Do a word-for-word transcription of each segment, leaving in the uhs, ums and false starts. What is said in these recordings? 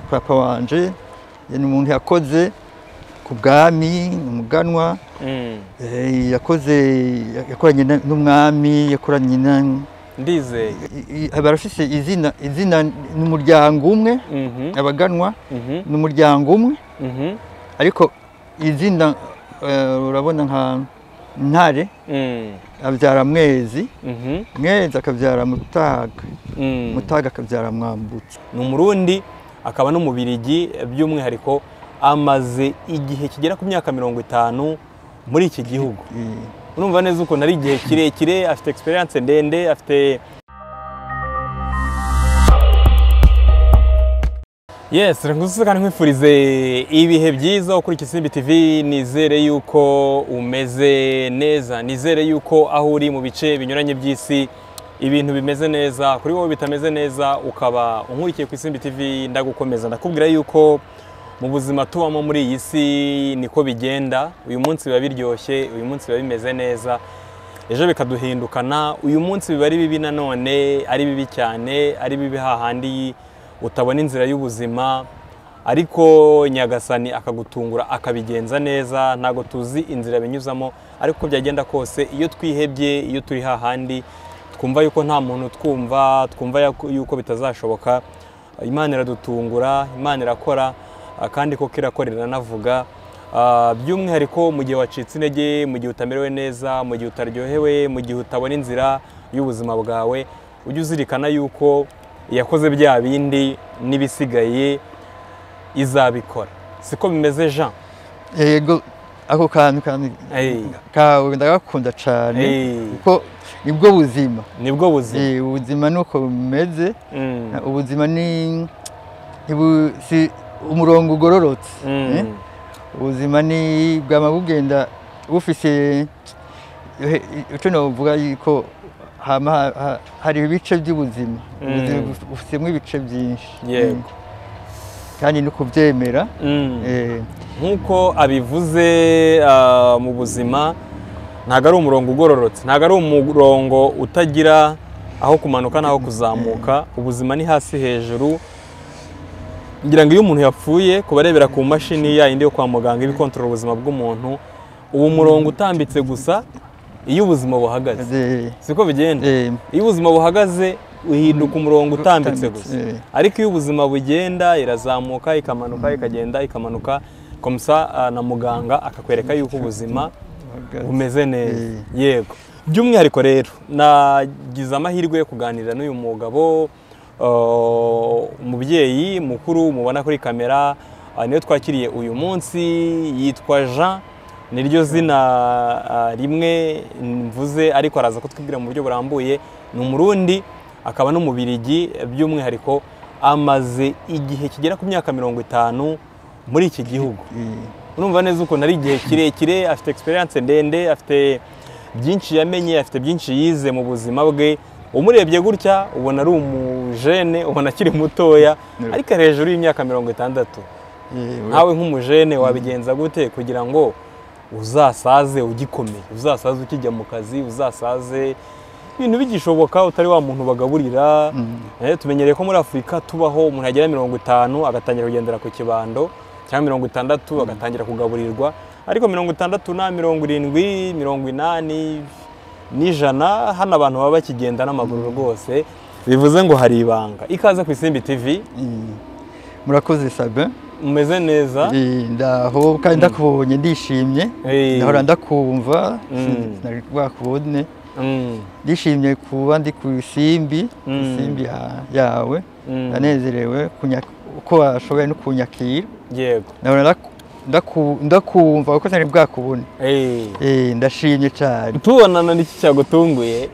papa wanje ni umuntu yakoze ku bwami umuganwa yakoze yakoranye n'umwami yakoranye na ndizeye barafise izina izina n'umuryango umwe abaganwa n'umuryango umwe ariko izina urabona nka ntare abyara mwezi mwezi akabyara mutaga mutaga akabyara mwambutse ni umurundi akaba n'umubirigi by'umwihariko amaze igihe kigera ku myaka mirongo itanu muri iki gihugu urumva neza uko nari igihe kirekire afite experience ndende afite yes renguse kandi nkwifurize ibihe byiza kuri Kisimbi T V nizere yuko umeze neza nizere yuko aho uri mu bice binyuranye by'isi ibintu bimeze neza kuri wowe bitameze neza ukaba unkurikiye ku Kisimbi T V ndagukomeza ndakubwira yuko mu buzima tubamo muri iyi si niko bigenda uyu munsi biba biryoshye uyu munsi biba bimeze neza ejo bikaduhindukana uyu munsi biba ari bibi nanone ari bibi cyane ari bibi hahandi utabona inzira y'ubuzima ariko Nyagasani akagutungura akabigenza neza ntago tuzi inzira binyuzamo ariko byagenda kose iyo twihebye iyo turi hahandi twumva yuko nta muntu twumva twumva yuko bitazashoboka Imana iradutungura Imana irakora kandi ko kirakorera navuga by'umwihariko mu gihe wacitse intege mu gihe utamerewe neza mu gihe utaryohewe mu gihe utabona inzira y'ubuzima bwawe ujye uzirikana yuko yakoze bya bindi n'ibisigaye izabikora siko bimeze Jean yego ako kantu kandi kawe ndagakunda cyane kuko nibwo buzima nibwo buzima ubuzima nuko bimeze ubuzima ni si umurongo ugororotse ubuzima ni bwama bugenda bufise icyo navuga yuko hari ibice by'ubuzima bufitemo ibice byinshi yego kandi no kubyemera nk'uko abivuze mu buzima ntabwo ari umurongo ugororotse ntabwo ari umurongo utagira aho kumanuka n'aho kuzamuka ubuzima ni hasi hejuru ngira ngo iyo umuntu yapfuye kubarebera ku mashini ya indi yo kwa muganga ibikontorora ubuzima bw'umuntu uwo murongo utambitse gusa iyo ubuzima buhagaze siko bigenda iyo ubuzima buhagaze uhinduka umurongo utambitse gusa ariko iyo ubuzima bugenda irazamuka ikamanuka ikagenda ikamanuka komsa na muganga akakwereka yuko ubuzima bumeze neza yego by'umwihariko rero nagize amahirwe yo kuganira n'uyu mugabo umubyeyi mukuru mubona kuri kamera niyo twakiriye uyu munsi yitwa Jean niryo zina rimwe mvuze ariko araza kutwibwira mu buryo burambuye ni umurundi akaba n'umubirigi by'umwihariko amaze igihe kigera ku myaka mirongo itanu muri iki gihugu urumva neza uko nari igihe kirekire afite experience ndende afite byinshi yamenye afite byinshi yize mu buzima bwe umurebye gutya ubona ari umujene ubona akiri mutoya ariko hejuru y'imyaka mirongo itandatu nkawe nk'umujene wabigenza gute kugira ngo uzasaze ugikomeye uzasaze ukijya mu kazi uzasaze ibintu bigishoboka utari wa muntu bagaburira tumenyereye ko muri Afurika tubaho umuntu agera mirongo itanu agatangira kugendera ku kibando cyangwa mirongo itandatu agatangira kugaburirwa ariko mirongo itandatu na mirongo irindwi mirongo inani n'ijana hano abantu baba bakigenda n'amaguru rwose bivuze ngo hari ibanga ikaze ku Kisimbi T V murakoze Sabin umeze neza ndaho kandi ndakubonye ndishimye ndahora ndakumva nari bakubone ndishimye kuba ndi ku Kisimbi Kisimbi yawe ndanezerewe uko washoboye no kunyakira yego ndakumva kuko ntari bwakubone ndashimye cyane tubonana n'iki cyagutunguye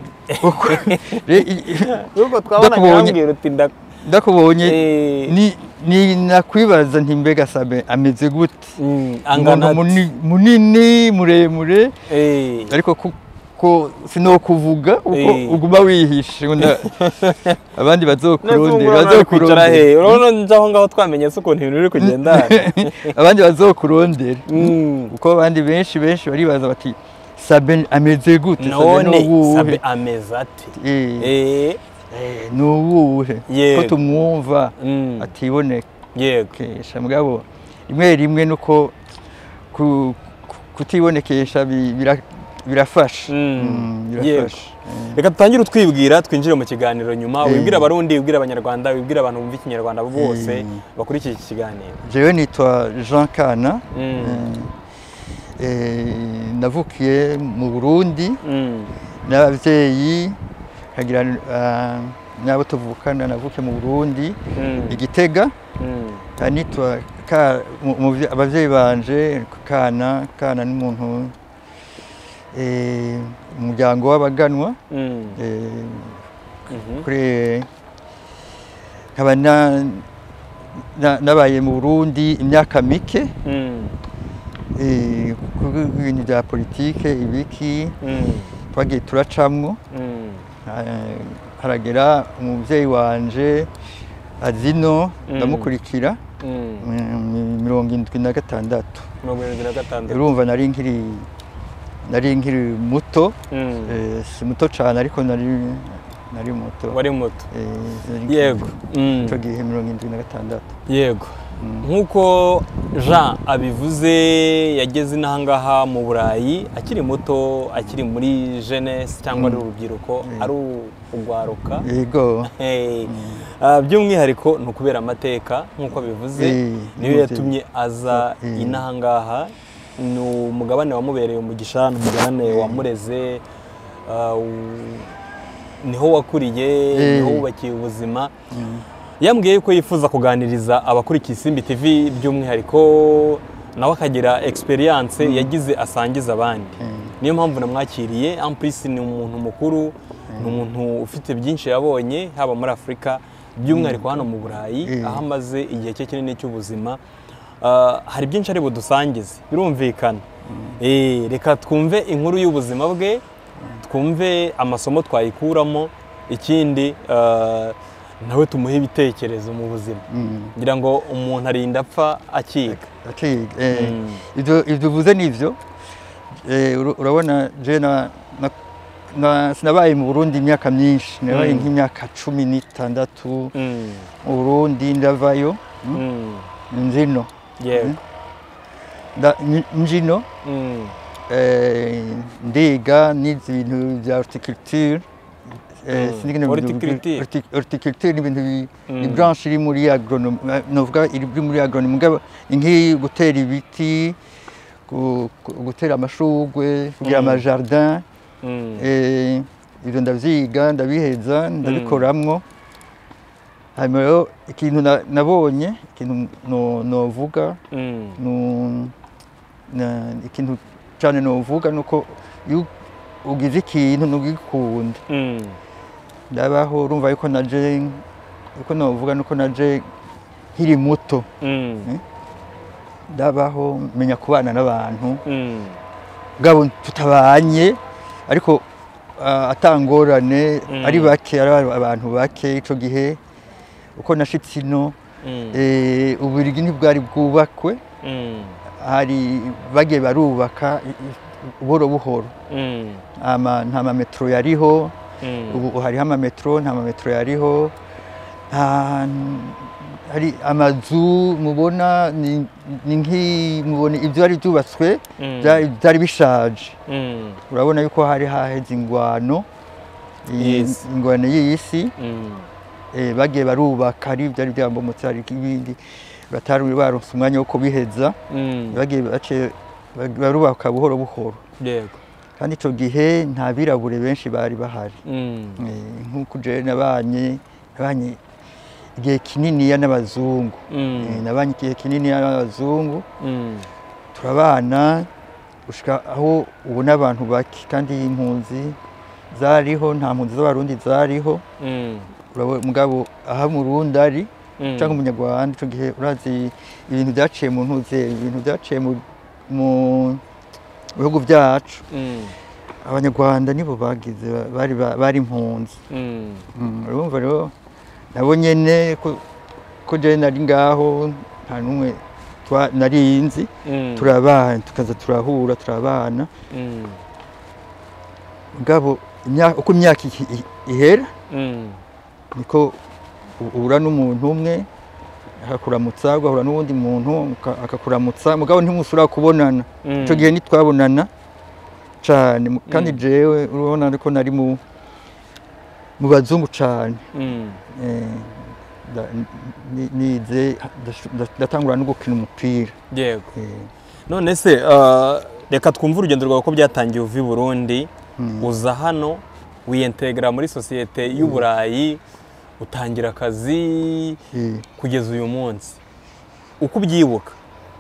ubwo twabona nyambwira uti ndakubonye ni nakwibaza nti mbega Sabin ameze gute angana munini muremure ariko ko sinokuvuga uko uguma wihishe abandi bazokurondera bazokurondera he urabona njaho ngaho twamenye se ukuntu ibintu biri kugenda abandi bazokurondera uko abandi benshi benshi baribaza bati Sabin ameze gute none Sabin ameze ati eh nuwuhe ko tumwumva atiboneka yego kesha mugabo rimwe rimwe nuko ku- ku- kutibonekesha bi- bira- birafasha Mm, Mm, yego. birafasha reka dutangire utwibwira twinjire mu kiganiro nyuma Eh. wibwira abarundi wibwira abanyarwanda wibwira abantu bumva ikinyarwanda bose Eh. bakurikiye iki kiganiro. jewe nitwa Jean Kana Mm. Eh, eh, navukiye mu Burundi Mm. n'abavyeyi kagira ah, n'abo tuvukana navukiye mu Burundi Mm. Igitega Mm. nitwa ka mu- mu vye- abavyeyi banje Kana Kana n'umuntu eh, umuryango w'abaganwa Mm. eh, Mhm. kuri nkaba na- na- nabaye mu Burundi imyaka mike Mm. eh, kuko ibintu bya politike ibiki Mm. twagiye turacamwo Mm. eh, haragera umuvyeyi wanje azino Mm. ndamukurikira Mm. mm, mirongo indwi na gatandatu mirongo irindwi na gatandatu. urumva nari nkiri nari nkiri muto Mm. eh, si muto cane ariko nari nari muto wari muto. eh, nari Yego. Mm. ico gihe mirongo indwi na gatandatu Yego. Mm. Nk'uko Jean abivuze yageze inahangaha mu Burayi akiri muto, akiri muri jeunesse cyangwa ari Mm. urubyiruko, Mm. ari ugwaruka. yego Hey. Ah, by'umwihariko ni ukubera amateka nk'uko abivuze Eh, niyo n'umuvyeyi. yatumye aza Eh. inahangaha. Ni umugabane wamubereye umugisha, ni umugabane Eh. wamureze, ah, u- niho wakuriye, Eh. niho wubakiye ubuzima. Mm. Yambwiye ko yifuza kuganiriza abakurikiye Isimbi T V by'umwihariko nawe akagira experience yagize asangiza abandi. Mm. Niyo mpamvu namwakiriye. En plus ni umuntu mukuru, ni umuntu ufite byinshi yabonye haba muri Afurika by'umwihariko hano mu Burayi Mm. aho amaze igihe cye kinini cy'ubuzima. Ah, hari byinshi ari budusangize birumvikana. Eh, reka twumve inkuru y'ubuzima bwe, twumve amasomo twayikuramo, ikindi ah, nawe tumuhe ibitekerezo mu buzima. Mm. Ngira ngo umuntu arinda apfa akiga. akiga eh, Mm. ivyo ivyo uvuze nivyo eh, uru- urabona je na, na, na sinabaye mu Burundi imyaka myinshi nabaye Mm. nk'imyaka cumi n'itandatu Mm. mu Burundi ndavayo mm, Mm. nzino Yego. nda- nj- njino Mm. eh, ndiga nize ibintu vya horticulture eh, Mm. sinzi ingene bivuga- Horticulture. horti- horticulture ni ibintu bi- ni Mm. branche iri muri agronomy eh, novuga iri muri agronomy mugabo inki gutera ibiti gu- gu- gutera amashugwe kugira Mm. amajardin Mm. eh, ivyo ndavyiga ndabiheza ndabikoramwo hanyuma rero ikintu na- nabonye ikintu no- novuga Mm. nu- na- ikintu cane novuga nuko iyo ugize ikintu ntugikunda Mm. ndabaho urumva yuko naje uko novuga nuko naje nkiri muto Mm. ndabaho menya kubana n'abantu Mm. bwabo tutabanye ariko ah, atangorane Mm. ari bake ari abantu bake ico gihe uko nashitse ino Mm. eh, Ububirigi ntibwari bwubakwe Mm. hari bagiye barubaka i- i- buhoro buhoro Mm. ama nta mametro yariho Mm. ubu hariho amametro nta mametro yariho nta hari amazu mubona ni ni nki mubona ibyo ari byubatswe Mm. byari byari bishaje Mm. urabona yuko hari haheze ingwano iyi- Yes. ingwano y'isi Mm. eh, bagiye barubaka ari byari byambomotse hari ibindi batari baronse umwanya wo kubiheza Mm. bagiye bace barubaka buhoro buhoro Yego. kandi ico gihe nta birabure benshi bari bahari Mm. Eh, nk'uko je nabanye nabanye igihe kininiya n'abazungu Mm. Eh, nabanye igihe kininiya n'abazungu Mm. turabana gushika aho ubona abantu bake kandi impunzi zariho nta mpunzi z'abarundi zariho Mm. urabona mugabo aha mu Burundi ari Mm. cyangwa umunyarwanda ico gihe urazi ibintu byaciye mu ntuze ibintu byaciye mu mu bihugu byacu Mm. abanyarwanda nibo bagize bari bari impunzi Mm. Mm, urumva rero nabo nyene ko ko je nari ngaho nta numwe twa- nari nzi Mm. turabana tukaza turahura turabana Mm. mugabo imyaka uko imyaka ihi- ihera Mm. niko u- uhura n'umuntu umwe akakuramutsa ugahura n'uwundi muntu akakuramutsa mugabo ntimusura kubonana ico gihe nitwabonana cyane kandi jewe urabona ariko nari mu mu bazungu cyane nize ndatangura no gukina umupira yego none se reka twumve urugendo rwawe ko byatangiye uva i Burundi uza hano wiyentegra muri societe y'Uburayi utangira akazi kugeza uyu munsi uko ubyibuka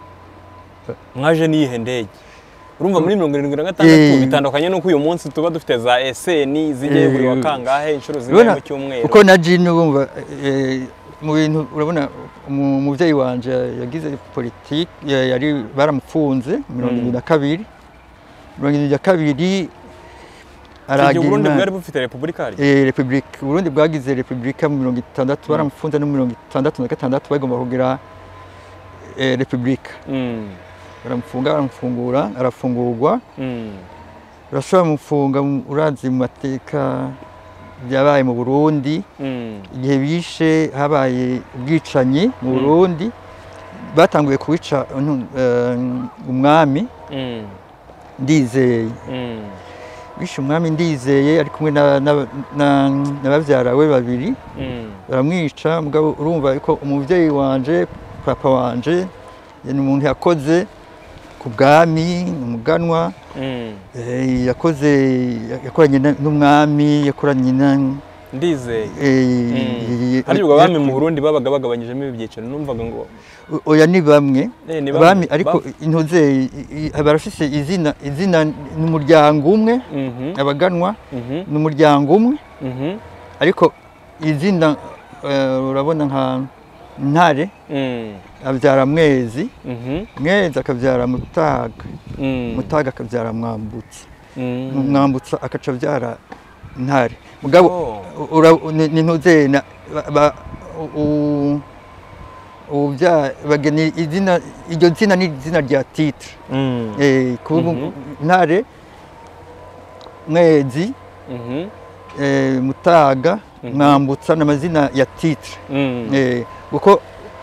mwaje niyihe ndege urumva muri mirongo irindwi na gatandatu bitandukanye nuko uyu munsi tuba dufite za S N zigiye buri wa kangahe inshuro zimwe mu cyumweru uko na Jini urumva mu bintu urabona umuvyeyi wanje yagize politique yari baramupfunze mirongo irindwi na kabiri mirongo irindwi na kabiri aragira Burundi bwari bufite republika ari eh republika Burundi bwagize republika mu mirongo itandatu baramufunze no mirongo itandatu na gatandatu bagomba kugira eh republika baramufunga baramufungura arafungurwa barashobora mufunga urazi mu mateka byabaye mu Burundi igihe bishe habaye ubwicanyi mu Burundi batanguye kubica umwami ndizeye bishe umwami ndizeye ari kumwe n'abavyarawe babiri baramwica mugabo urumva ko umuvyeyi wanje papa wanje ni umuntu yakoze ku bwami umuganwa yakoze yakoranye n'umwami yakoranye na ndizeye hari ubwo bami mu Burundi babaga bagabanyijemo ibyiciro numvaga ngo oya ni bamwe bami ariko intuze barafise izina izina n'umuryango umwe abaganwa n'umuryango umwe ariko izina urabona nka Ntare abyara Mwezi Mwezi akabyara Mutaga Mutaga akabyara Mwambutsa Mwambutsa akaca byara Ntare mugabo ni ntuze na ubya bageni izina iryo zina ni izina rya titre eh kubu Ntare Mwezi eh Mutaga Mwambutsa n'amazina ya titre eh uko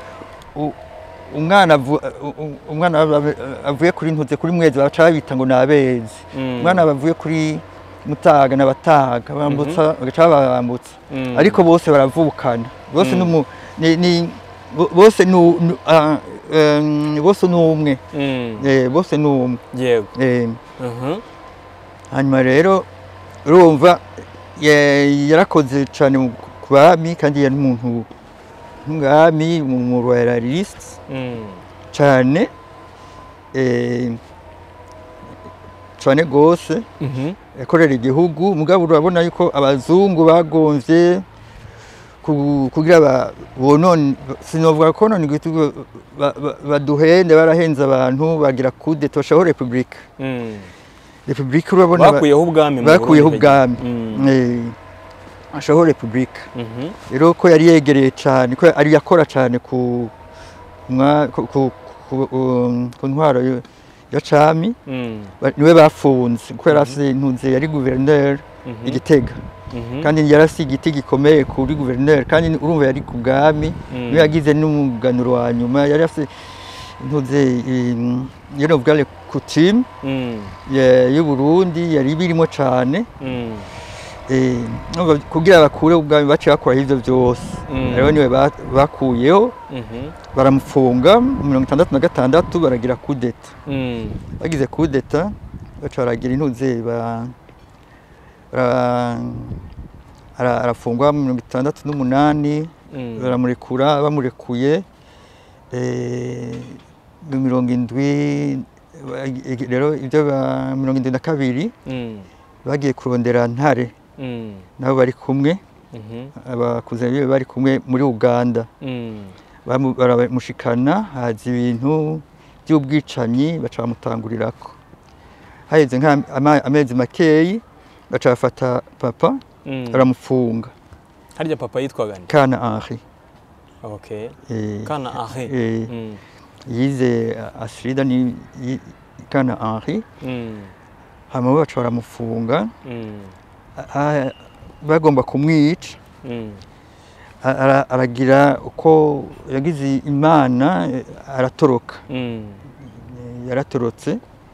umwana umwana avuye kuri ntuze kuri Mwezi baca bita ngo nabezi umwana bavuye kuri Mutaga n'abataga bambutsa bagaca bambutsa ariko bose baravukana bose n'umu ni bose nu bose n'umwe eh bose n'umwe yego eh hanyuma rero urumva yarakoze cyane ku bami kandi yari umuntu ngami mu royalist cyane eh cyane gose yakorera igihugu mugabo urabona yuko abazungu bagonvye kugira bonone sinovuga ko none gitugo baduhende barahenza abantu bagira coup d'état shaho republique republique urabona bakuyeho ubwami bakuyeho ubwami eh ashaho republique rero ko yari yegereye cyane ko ari yakora cyane ku ku ntwaro ya cami niwe bafunze kuko yarase ntunze yari gouverneur igitega kandi yarasi igiti gikomeye kuri gouverneur kandi urumva yari ku bwami niwe yagize n'umuganuro wa nyuma yari afite ntunze yero bwale coutume y'u Burundi yari birimo cyane eh kugira bakure ubwami baciye bakora ivyo byose rero niwe bakuyeho baramufunga mirongo itandatu na gatandatu baragira coup d'état bagize coup d'état bacaragira intuze ba arafungwa mirongo itandatu n'umunani baramurekura bamurekuye eh mirongo indwi rero ibyo mirongo indwi na kabiri bagiye kurondera Ntare nabo bari kumwe abakuze biwe bari kumwe muri Uganda baramushikana hazi ibintu by'ubwicanyi baca bamutangurirako haheze nk'amezi makeyi baca bafata papa baramufunga harya papa yitwaga nde Kana Henri okay Kana Henri yize Asrida ni Kana Henri hama baca baramufunga bagomba kumwica ara- aragira uko yagize imana eh, aratoroka Mm. yaratorotse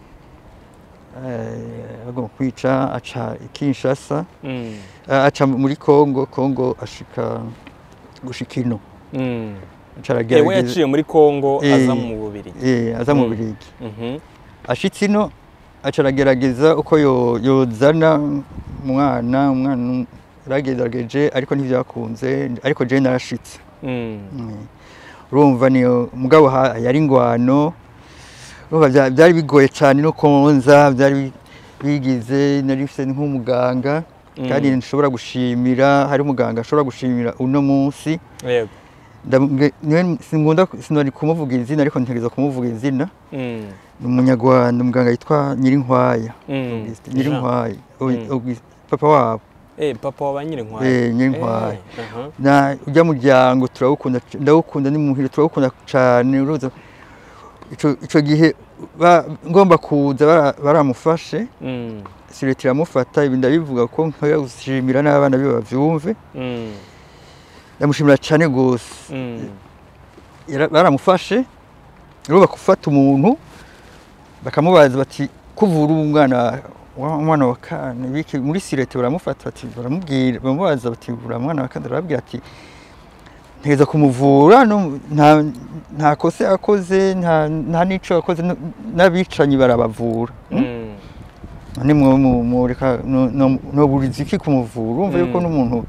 eh, agomba kwica aca i Kinshasa Mm. eh, aca muri Kongo Kongo ashika gushika ino Mm. aca Ewe aragerageza yaciye muri Kongo Eh, aza mu Bubiligi. eh, aza mu Mm. Bubiligi Mhm. ashitse ino aca aragerageza uko yo- yozana umwana umwana yaragerageje ariko ntivyakunze ariko je narashitse. Mm. Mm. urumva niyo mugabo ha- yari ingwano urumva vya- vyari bigoye cane no konza vyari bi- bigize narifise nk'umuganga Mm. kandi nshobora gushimira hari umuganga ashobora gushimira uno munsi Yego. Ndamubwe- niwe sinkunda sinari kumuvuga izina ariko ntegereza kumuvuga izina Mm. ni umunyarwanda umuganga yitwa Nyirinkwaya Mm. Auguste, Nyirinkwaya Mm. Auguste, papa wabo Eh, papa wa Nyirinkwaya. eh Nyirinkwaya Eh, aha. na ujya muryango turawukunda c- ndawukunda ni muhira turawukunda cyane uruza ico ico gihe ba- ngomba kuza bara- baramufashe Mm. sireti iramufata ibi ndabivuga ko nkwiye gushimira n'abana be bavyumve Mm. ndamushimira cyane gose Mm. Yara- baramufashe rero bakufata umuntu bakamubaza bati kuvura umwana wa umwana wa kane biki muri sirete baramufata bati baramubwira bamubaza bati vura umwana wa kane arababwira ati ntegeza kumuvura no- nta nta kosa yakoze nta nta nico yakoze no- n'abicanyi barabavura Mm? Mm. none mwe mu- mureka no- no no buriza iki kumuvura urumva yuko Mm. n'umuntu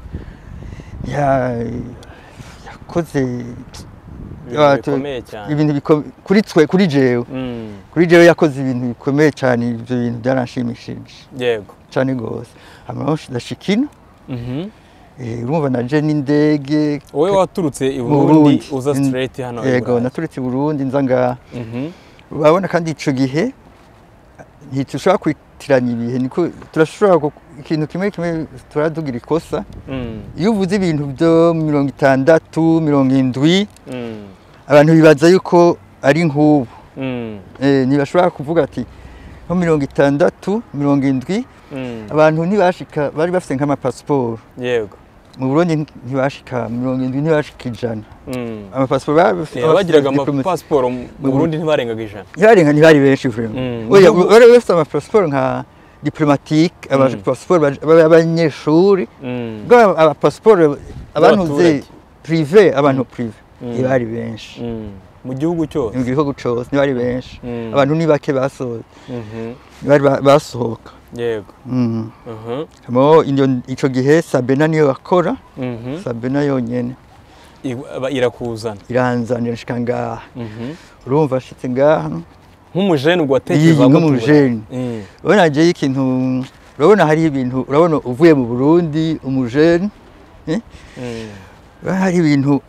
ya yakoze Ibintu Ah, tu- bikomeye cyane. ibintu biko- kuri twe kuri jewe Mm. kuri jewe yakoze ibintu bikomeye cyane ibyo bintu byaranshimishije Yego. cyane gose hama ndashika ino Mhm. eh, urumva naje n'indege Wowe waturutse i mu Burundi uza In- straight hano i yego Burayi. naturutse i Burundi nza ngaha Mhm. urabona kandi ico gihe ntitushobora kwitiranya ibihe niko turashobora ku- ikintu kimwe kimwe turadugira ikosa Mm. iyo uvuze ibintu byo mirongo itandatu mirongo indwi Mm. abantu bibaza yuko ari nk'ubu Mm. eh, ntibashobora kuvuga ati nko mirongo itandatu mirongo indwi Mm. abantu ntibashika bari bafite nk'amapasiporo Yego. mu Burundi ntibashika mirongo indwi ntibashika ijana Mm. amapasiporo bari bafite Eh, Abagiraga diplomate- amapasiporo mu Burundi ntibarengaga ijana. ntibarenga ntibari benshi vraiment Mm. oya bari bafite amapasiporo nka diplomatique amapasiporo b'abanyeshuri Mm. bwa amapasiporo abantu B'abaturage. privé abantu privé Mm. ntibari benshi Mm. Mu gihugu cyose. mu gihugu cyose ntibari benshi Mm. abantu ni bake basohoka Mhm. ntibari ba- basohoka Yego. Mhm. Mhm. Hamo iyo- ico gihe Sabena niyo akora Mhm. Sabena yonyene I- aba- Irakuzana. iranzanira nshika ngaha Mhm. urumva ashitse ngaha Nk'umujene ubwo iyi watekereza nk'umujeni Mm. urabona jewe ikintu urabona hari ibintu urabona uvuye mu Burundi umujeni eh? Mm. urabona hari ibintu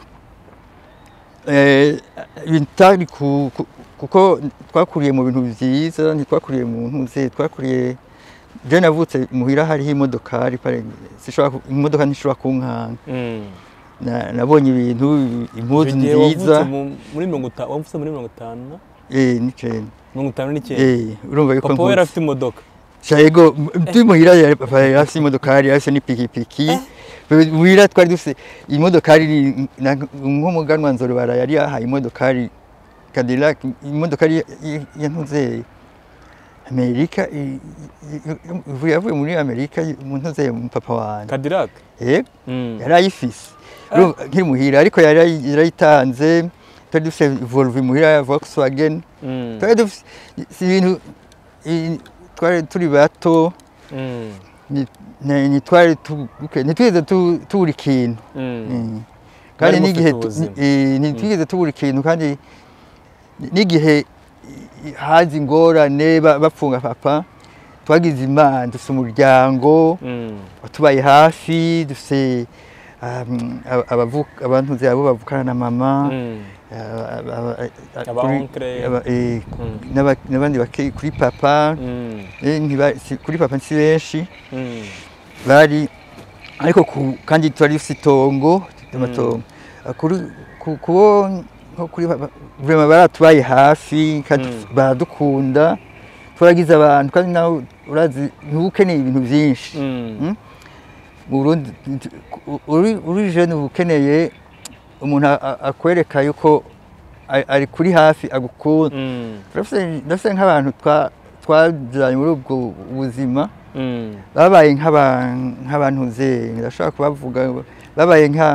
eh, bitari ku, ku, kuko twakuriye mu bintu vyiza ntitwakuriye mu ntuze twakuriye je navutse muhira hariho imodokari pare sishobora ku- imodoka ntishobora kunkanga Mm. Na- nabonye ibintu impuzu Icyo gihe nziza wavutse mu- muri mirongo itanu wavutse muri mirongo itanu na eh n'icenda mirongo itanu n'icyenda. eh urumva yuko Papa we yari mvutse afite imodoka. Shayego ndi muhira yari papa yari afite imodokari yari afite n'ipikipiki muhira twari dufite imodokari ni- na- nk'umuganwa nzorobara yari yahaye imodokari Cadillac imodokari ya- ya- yantuze Amerika i- i- i- yavuye muri Amerika mu ntuze mu papa wanjye Cadillac. yego Mm. yari ayifise Urumva, nkiri muhira ariko yari yarayitanze twari dufite Volvo muhira ya Volkswagen Mm. twari dufite si ibintu i- twari turi bato Mm. ni- ni- ntitwari tu- okay, ntitwigeze tu- tubura ikintu Mm. Mm. Mwari kandi mufite n'igihe tu- ubuzima. eh, ntitwigeze tubura ikintu kandi n'igihe i- haza ingorane ba- bapfunga papa twagize imana dufite umuryango Mm. watubaye hafi dufite um, aba- abavuka- abantu nzi abo bavukana na mama Mm. aba- aba- a- Aba kuri- onkle. aba- eh, Mm. n'aba- n'abandi bake kuri papa Mm. eh, ntiba- si- kuri papa si benshi Mm. bari ariko ku- kandi twari dufite itongo dufite amatongo Ah, kuri ku- kubo nko kuri papa vraiment baratubaye hafi kandi Mm. baradukunda twaragize abantu kandi nawe urazi ntukeneye ibintu byinshi Mm. Mm? mu Burundi uri uri jeune ukeneye umuntu akwereka yuko ari kuri hafi agukunda ndafise nk'abantu twajanye muri ubwo buzima babaye nk'abantu ze ndashaka kubavuga babaye nka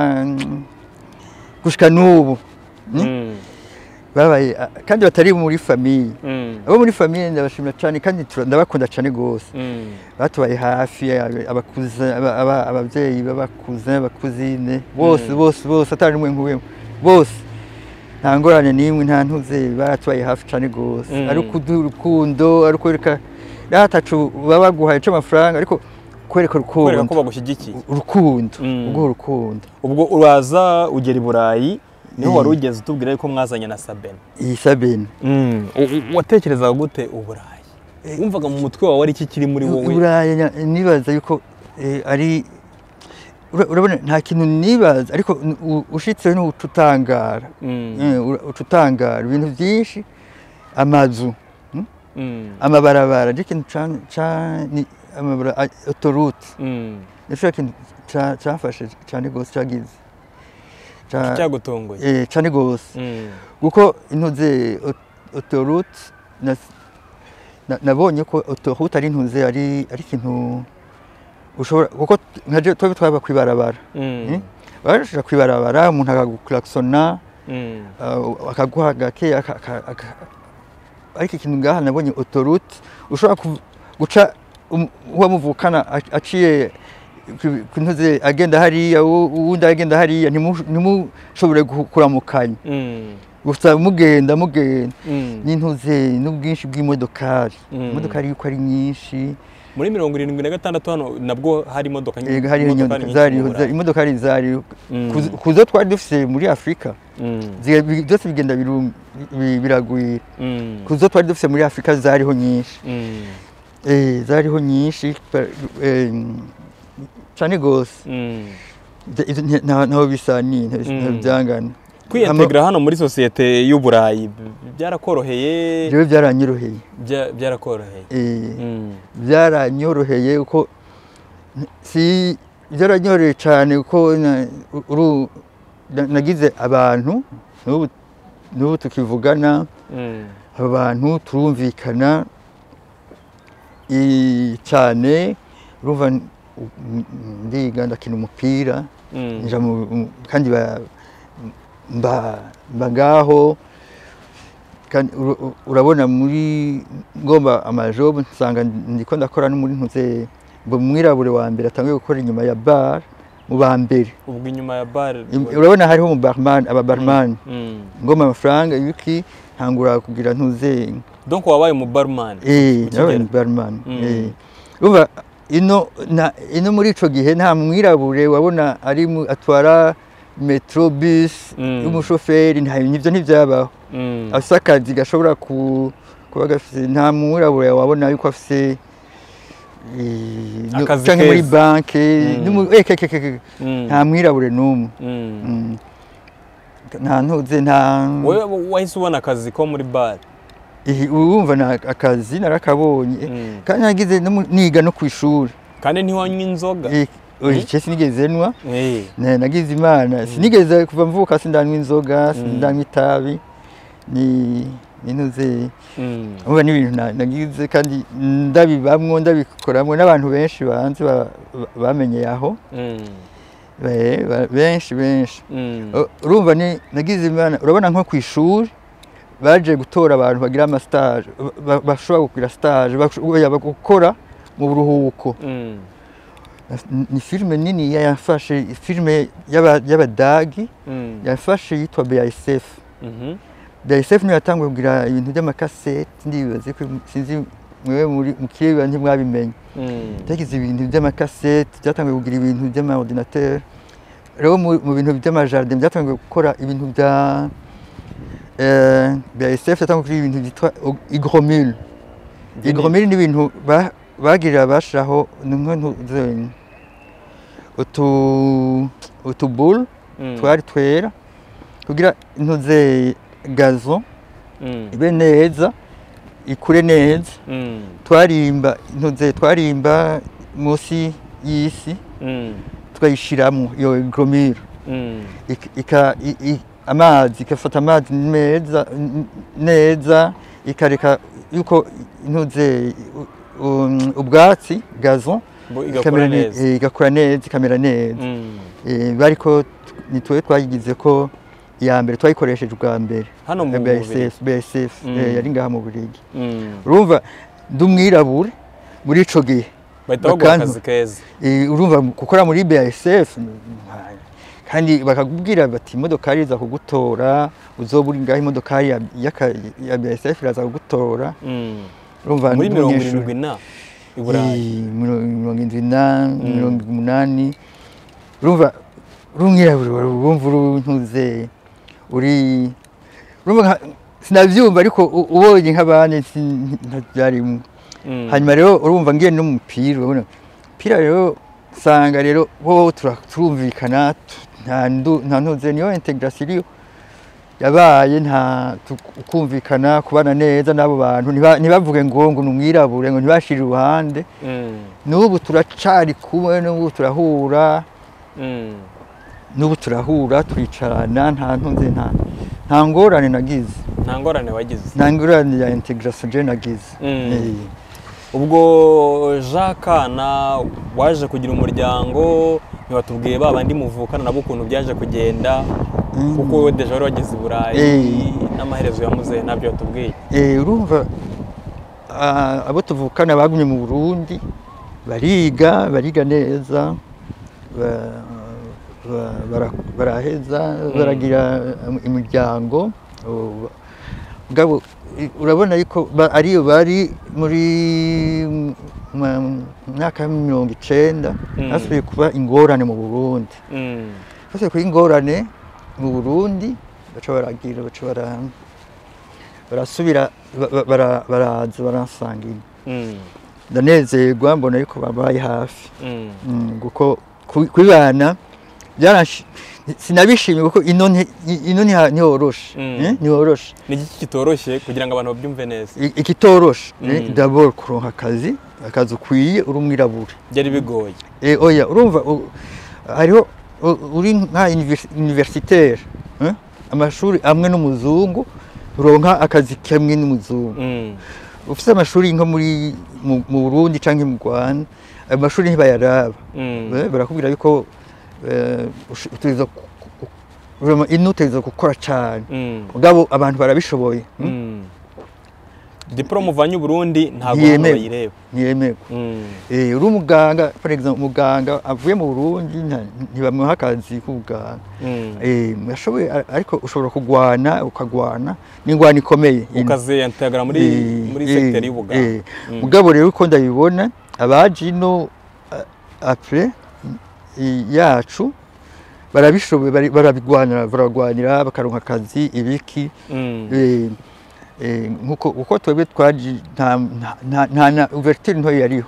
gushika n'ubu babaye kandi batari muri famille abo muri famille ndabashimira cyane kandi ndabakunda cyane gose batubaye hafi abakuze abavyeyi babakuze abakuzine bose bose bose atari numwe nkuwe bose nta ngorane nimwe nta ntuze baratubaye hafi cyane gose ari ukurukundo ari kwereka ratacu babaguhaye cyo amafaranga ariko kwereka urukundo kwereka ko bagushigikiye urukundo ubwo urukundo ubwo uraza ugera i Burayi niho wari ugeze utubwira yuko mwazanye na Sabine iyi Sabine watekerezaga gute uburayi wumvaga mu mutwe wawe ari iki kiri muri wowe uburayi nibaza yuko ari urabona nta kintu nibaza ariko ushitse no ututangara ututangara ibintu byinshi amazu amabarabara ikintu cyane amabara autoroute nishaka kintu cyafashe cyane gose cyagize cyagutongoye eh cyane gose guko intuze autoroute nabonye ko autoroute ari intuze ari ari kintu ushobora kuko nkaje twa twaba kwibarabara barashaka kwibarabara umuntu akaguklaxona akaguha gake ariko ikintu ngaha nabonye autoroute ushobora guca uwa muvukana aciye kuntuze agenda hariya uwundi agenda hariya ntimushobore kuramukanya gusa mugenda mugenda n'intuze n'ubwinshi bw'imodokari imodokari yuko ari nyinshi muri mirongo irindwi na gatandatu hano nabwo hari imodoka nyinshi hari imodokari zari kuzo twari dufise muri Afrika byose bigenda biragwira kuzo twari dufise muri Afrika zariho nyinshi eh zariho nyinshi cyane gose ntaho bisa ni byangana kwiintegra hano muri societe y'u Burayi byarakoroheye byo byaranyoroheye byarakoroheye eh byaranyoroheye uko si byaranyoroheye cyane uko nagize abantu n'ubu tukivugana abantu turumvikana cyane urumva ndiga ndakina umupira kandi mba ngaho kandi urabona muri ngomba amajob nsanga ndiko ndakora no muri ntuze ngo mwirabure wa mbere atangiye gukora inyuma ya bar mu ba mbere ubwo inyuma ya bar urabona hariho mu barman aba barman ngomba amafaranga yuki ntangura kugira ntuze donc wabaye mu barman eh nabaye mu barman eh urumva ino na ino muri ico gihe nta mwirabure wabona ari atwara metro bus umushoferi nta nivyo ntivyabaho asakazi gashobora kuba gafise nta mwirabure wabona yuko afise akazi muri banke nta mwirabure numwe nta ntuze nta wewe wahise ubona akazi ko muri bar urumva na akazi narakabonye kandi nagize niga no kwishuri kandi ntiwanywa inzoga oje sinigeze nwa nagize imana sinigeze kuva mvuka sindanywa inzoga sindanywa itabi ni ninuze uba ni ibintu nagize kandi ndabibamwo ndabikoramwe n'abantu benshi banze bamenye aho benshi benshi urumva ni nagize imana urabona nko kwishuri baje gutora abantu bagira ama stage bashobora gukira stage gukora mu buruhuko ni filme nini yafashe filme y'abadagi yafashe yitwa B I S F B I S F niyo yatanguye kugira ibintu by'amakasete ndibaze ko sinzi mwewe muri mukiba ntimwabimenye tagize ibintu by'amakasete byatanguye kugira ibintu by'ama ordinateur rero mu bintu by'amajardin byatanguye gukora ibintu bya eh B I S F yatanguye kugira ibintu byitwa hygromule hygromule ni ibintu bagirira bashaho n'inkontu utu utubul twari twera kugira intuze gazo ibe neza ikure neza twarimba intuze twarimba musi y'isi tukayishiramo iyo gromire ika amazi ikafata amazi neza neza ikareka yuko intuze ubwatsi gazon igakura neza ikamera neza bariko nitwe twayigize ko ya mbere twayikoresheje ubwa mbere hano mu B S F B S F yari ngaha mu Burigi urumva ndumwirabure muri ico gihe bahita akazi keza urumva gukora muri B S F kandi bakakubwira bati imodokari iza kugutora uzobura ngaho imodokari ya B S F iraza kugutora urumva muri mirongo irindwi na iburayi mirongo irindwi na mirongo umunani urumva rumwirabure urumva uruntuze uri urumva sinavyumva ariko ubonye nk'abandi ntabyarimo hanyuma rero urumva ngiye no mupira urabona pira rero sanga rero bo turumvikana nta nta ntuze niyo integration yabaye nta kumvikana kubana neza nabo bantu ntibavuge ngo ngo numwirabure ngo ntibashira uruhande n'ubu turacari kumwe n'ubu turahura n'ubu turahura twicarana nta ntuze nta nta ngorane nagize nta ngorane wagize nta ngorane ya integration je nagize ubwo Jakana waje kugira umuryango ntibatubwiye babandi muvukana nabo ukuntu byaje kugenda kuko wowe deja wari wageze i Burayi n'amaherezo yamuze nabyo batubwiye urumva abo tuvukana bagumye mu Burundi bariga bariga neza baraheza baragira imiryango ngabo urabona yuko ariyo bari muri mwaka mirongo icenda hasubiye kuba ingorane mu Burundi hasubiye kuba ingorane mu Burundi baca baragira baca barasubira baraza baransangira ndanezerwa mbona yuko babaye hafi kuko kwibana byarashi sinabishimye kuko ino ino ntiyoroshe ntiyoroshe ni iki kitoroshye kugira ngo abantu babyumve neza ikitoroshe d'abord kuronka akazi akazi ukwiye uri umwirabure byari bigoye eh oya urumva hariho uri nka universitaire amashuri amwe n'umuzungu uronka akazi kamwe n'umuzungu ufite amashuri nko muri mu Burundi canke mu Rwanda amashuri ntibayaraba barakubwira yuko uteza inuteza gukora cyane mugabo abantu barabishoboye diplome uvanye Burundi ntago bayireba ntiyemerwa eh uri umuganga for example umuganga avuye mu Burundi ntibamuha akazi k'ubuganga eh yashoboye ariko ushobora kugwana ukagwana n'ingwana ikomeye ukaze integra muri muri secteur y'ubuganga mugabo rero uko ndabibona abaje no après yacu barabishoboye barabigwanira baragwanira bakaronka akazi ibiki eh nkuko uko twebwe twaje nta nta na ouverture nto yariho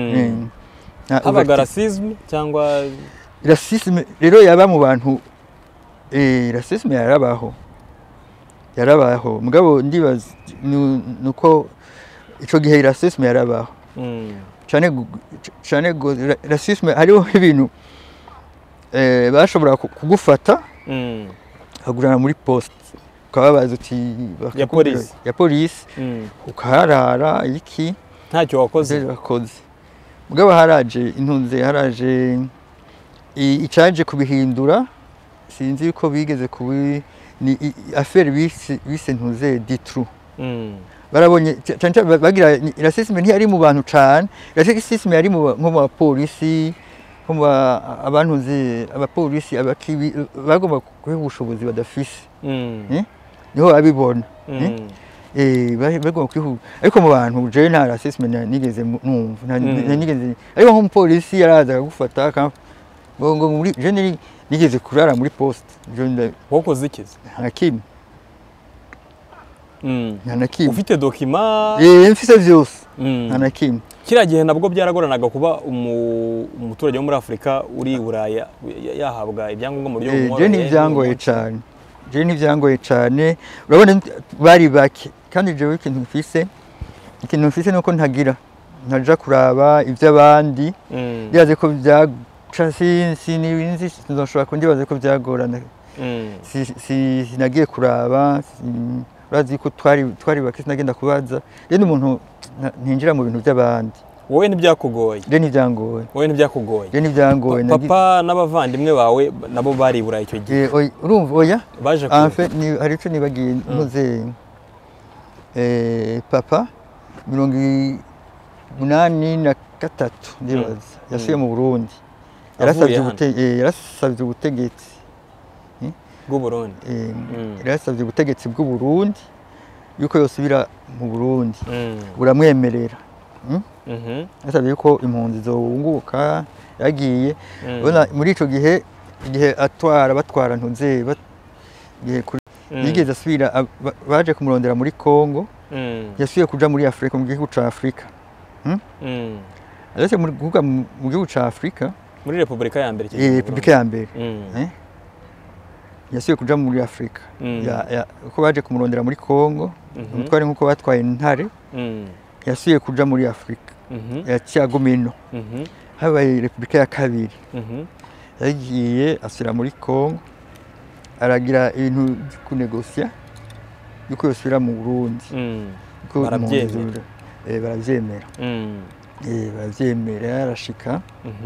habaga racisme cyangwa racisme rero yaba mu bantu eh racisme yarabaho yarabaho mugabo ndibaza nuko ico gihe racisme yarabaho cyane cyane racisme hariho ibintu eh bashobora kugufata hagurana muri poste ukababaza uti ya police ya police ukaharara iki ntacyo wakoze wakoze mugabo haraje intunze haraje icaje kubihindura sinzi uko bigeze kubi ni affaire bise bise ntuze ditru barabonye cyane bagira racisme ntiyari mu bantu cyane racisme yari mu nko polisi nko abantu zi abapolisi abakibi bagomba kuhe ubushobozi badafise niho abibona eh bagomba kwihu ariko mu bantu je nta racisme nigeze numva nigeze ariko nko polisi yaraza gufata ngo muri je nigeze kurara muri poste je wakoze ikizi hakim Mm. Nanakim. Ufite document? Eh, mfise vyose. Nanakim. Kira gihe nabwo byaragoranaga kuba umuturage wo muri Afrika uri Buraya yahabwa ibyangombwa mu buryo bumwe. Je n'ivyangoye cyane. Je n'ivyangoye cyane. Urabona bari bake kandi je ikintu mfise ikintu mfise nuko ntagira. Ntaja kuraba ivy'abandi. Byaze ko si sinibinzi nzoshobora kundibaza ko byagorana si si sinagiye kuraba urazi ko twari twari bakisi nagenda kubaza rero umuntu ntinjira mu bintu by'abandi wowe ntibyakugoye rero ntibyangoye wowe ntibyakugoye rero ntibyangoye papa n'abavandimwe bawe nabo bari burayi icyo gihe urumva oya baje en fait ni hari cyo nibagiye ntuze eh papa mirongo umunani na gatatu ndibaza yasuye mu Burundi yarasabye ubutegetsi yarasabye ubutegetsi bw'u Burundi yarasabye ubutegetsi bw'u Burundi yuko yosubira mu Burundi buramwemerera yarasabye yuko impunzi zowunguka yagiye muri ico gihe igihe atwara batwara ntuze yigeze asubira baje kumurondera muri Congo yasubiye kuja muri Afrika mu gihugu ca Afrika aretse mu gihugu ca Afrika muri Republika ya mbere eh Republika ya mbere eh yasubiye kuja muri Afrika ya uko baje kumurondera muri Congo umutware nkuko batwaye intare yasubiye kuja muri Afrika ya Cyagomino habaye Republika ya kabiri yagiye asira muri Congo aragira ibintu kunegosia yuko yosubira mu Burundi barabyemera eh barabyemera eh barabyemera arashika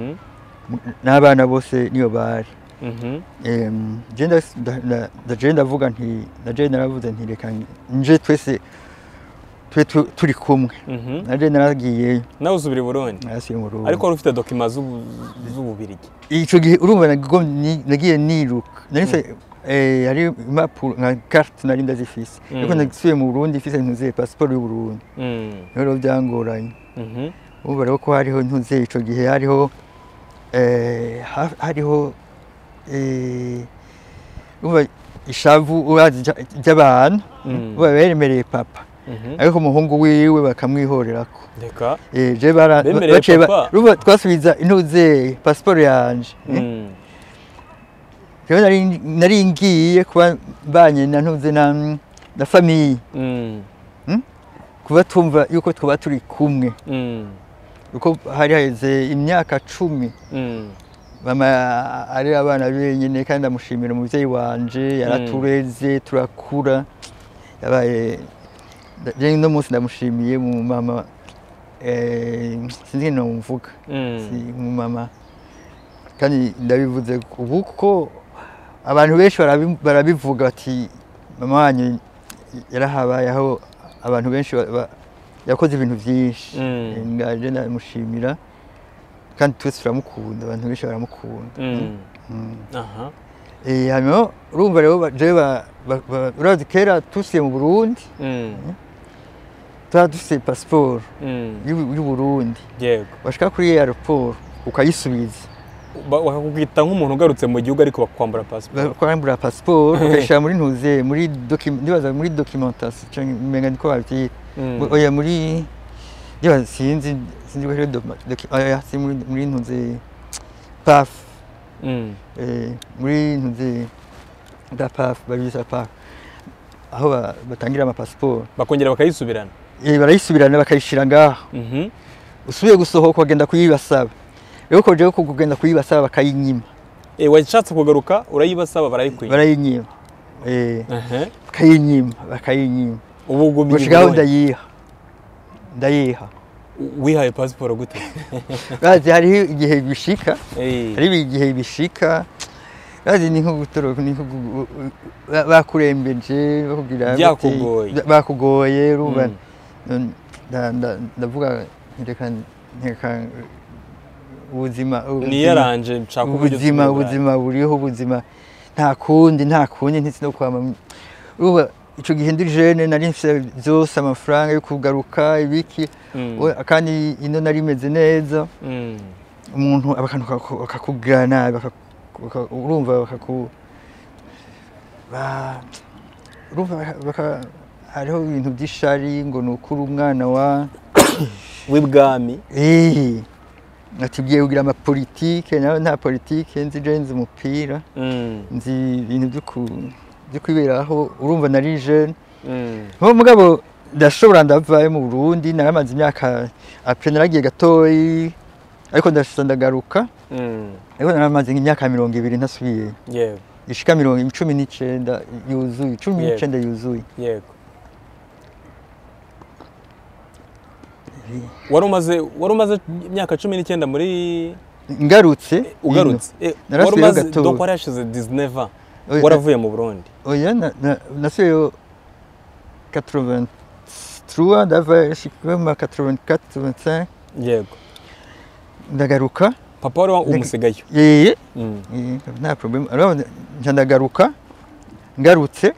n'abana bose niyo bari eh genda ndagenda vuga nti naje naravuze nti reka nje twese twe turi kumwe naje naragiye nawe usubira i Burundi nasiye mu Burundi ariko wari ufite document z'ububirigi ico gihe urumva nagiye niruka narise eh yari impapuro nka carte nari ndazifise ariko nagisuye mu Burundi ifise ntuze passport y'u Burundi rero byangoranye ubu rero ko hariho ntuze ico gihe hariho eh hariho eh uba ishavu urazi ry'abantu uba beremereye papa ariko umuhungu wiwe bakamwihorerako reka eh je bara ruba twasubiza intuze passport yanje rero nari nari ngiye kuba banye na ntuze na na famille kuba tumva yuko twaba turi kumwe uko hari heze imyaka cumi mama ari abana benyine kandi amushimira umuvyeyi wanje yaratureze turakura yabaye je no munsi ndamushimiye mu mama eh sinzi no mvuga si mu mama kandi ndabivuze ubu kuko abantu benshi barabivuga ati mama wanyu yarahabaye aho abantu benshi yakoze ibintu byinshi ngaje ndamushimira kandi twese turamukunda abantu benshi baramukunda aha eh hano urumva rero je urazi kera tusiye mu Burundi tadufise passport y'u Burundi yego bashika kuri airport ukayisubiza bakakugita nk'umuntu ugarutse mu gihugu ariko bakwambura passport bakwambura passport ukashira muri ntuze muri document ndibaza muri documentation cyangwa menga niko bavyi oya muri ndibaza sinzi sinzi ko rero oya si muri muri ntuze paf eh muri ntuze da paf babisa paf aho batangira ama passport bakongera bakayisubirana eh barayisubirana bakayishira ngaho usubiye gusohoka agenda kuyibasaba rero ko je ko kugenda kuyibasaba bakayinyima eh washatse kugaruka urayibasaba barayikwiye barayinyima eh bakayinyima bakayinyima ubu gumye bushigaho ndayiha ndayiha wihaye passport gute bazi hari igihe bishika hari igihe bishika bazi ni nko gutoroka ni nko bakurembeje bakugira bakugoye ruba ndavuga ndeka ndeka ubuzima niyaranje nshaka ubuzima ubuzima buriho ubuzima nta kundi nta kundi ntisi no kwama ruba ico gihe ndi jeune nari mfise byose amafaranga yo kugaruka ibiki kandi ino nari meze neza umuntu abakantu bakakugirana nabi urumva bakaku ba urumva baka hariho ibintu by'ishari ngo nukuri umwana wa w'ibwami eh natubwiye kugira ama politique nawe nta politique nzi jenze umupira nzi ibintu byo kwiberaho urumva nari jeune ho mugabo ndashobora ndavaye mu Burundi naramaze imyaka après naragiye gatoyi ariko ndashitsa ndagaruka ariko naramaze imyaka mirongo ibiri ntasubiye yego ishika mirongo cumi n'icenda yuzuye cumi n'icenda yuzuye yego wari umaze wari umaze imyaka cumi n'icyenda muri ngarutse ugarutse wari umaze donc warashize dix-neuf ans waravuye mu Burundi oya nasubiyeyo quatre-vingt-trois ndava shikama quatre-vingt-quatre quatre-vingt-cinq yego ndagaruka papa wari umusigayo yeye nta problem alors ndagaruka ngarutse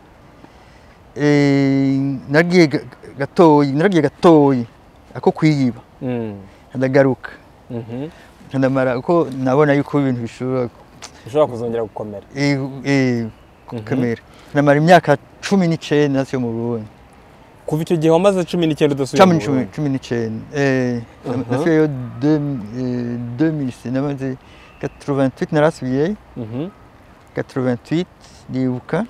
eh nagiye gatoyi naragiye gatoyi ako kwiyiba ndagaruka ndamara uko nabona yuko ibintu bishobora bishobora kuzongera gukomera eh eh gukomera ndamara imyaka cumi n'icenda nasiyo mu Burundi kuva icyo gihe wamaze cumi n'icyenda udasubiye mu Burundi cumi n'icenda eh nasiyo deux mille six namaze quatre-vingt-huit narasubiye quatre-vingt-huit ndibuka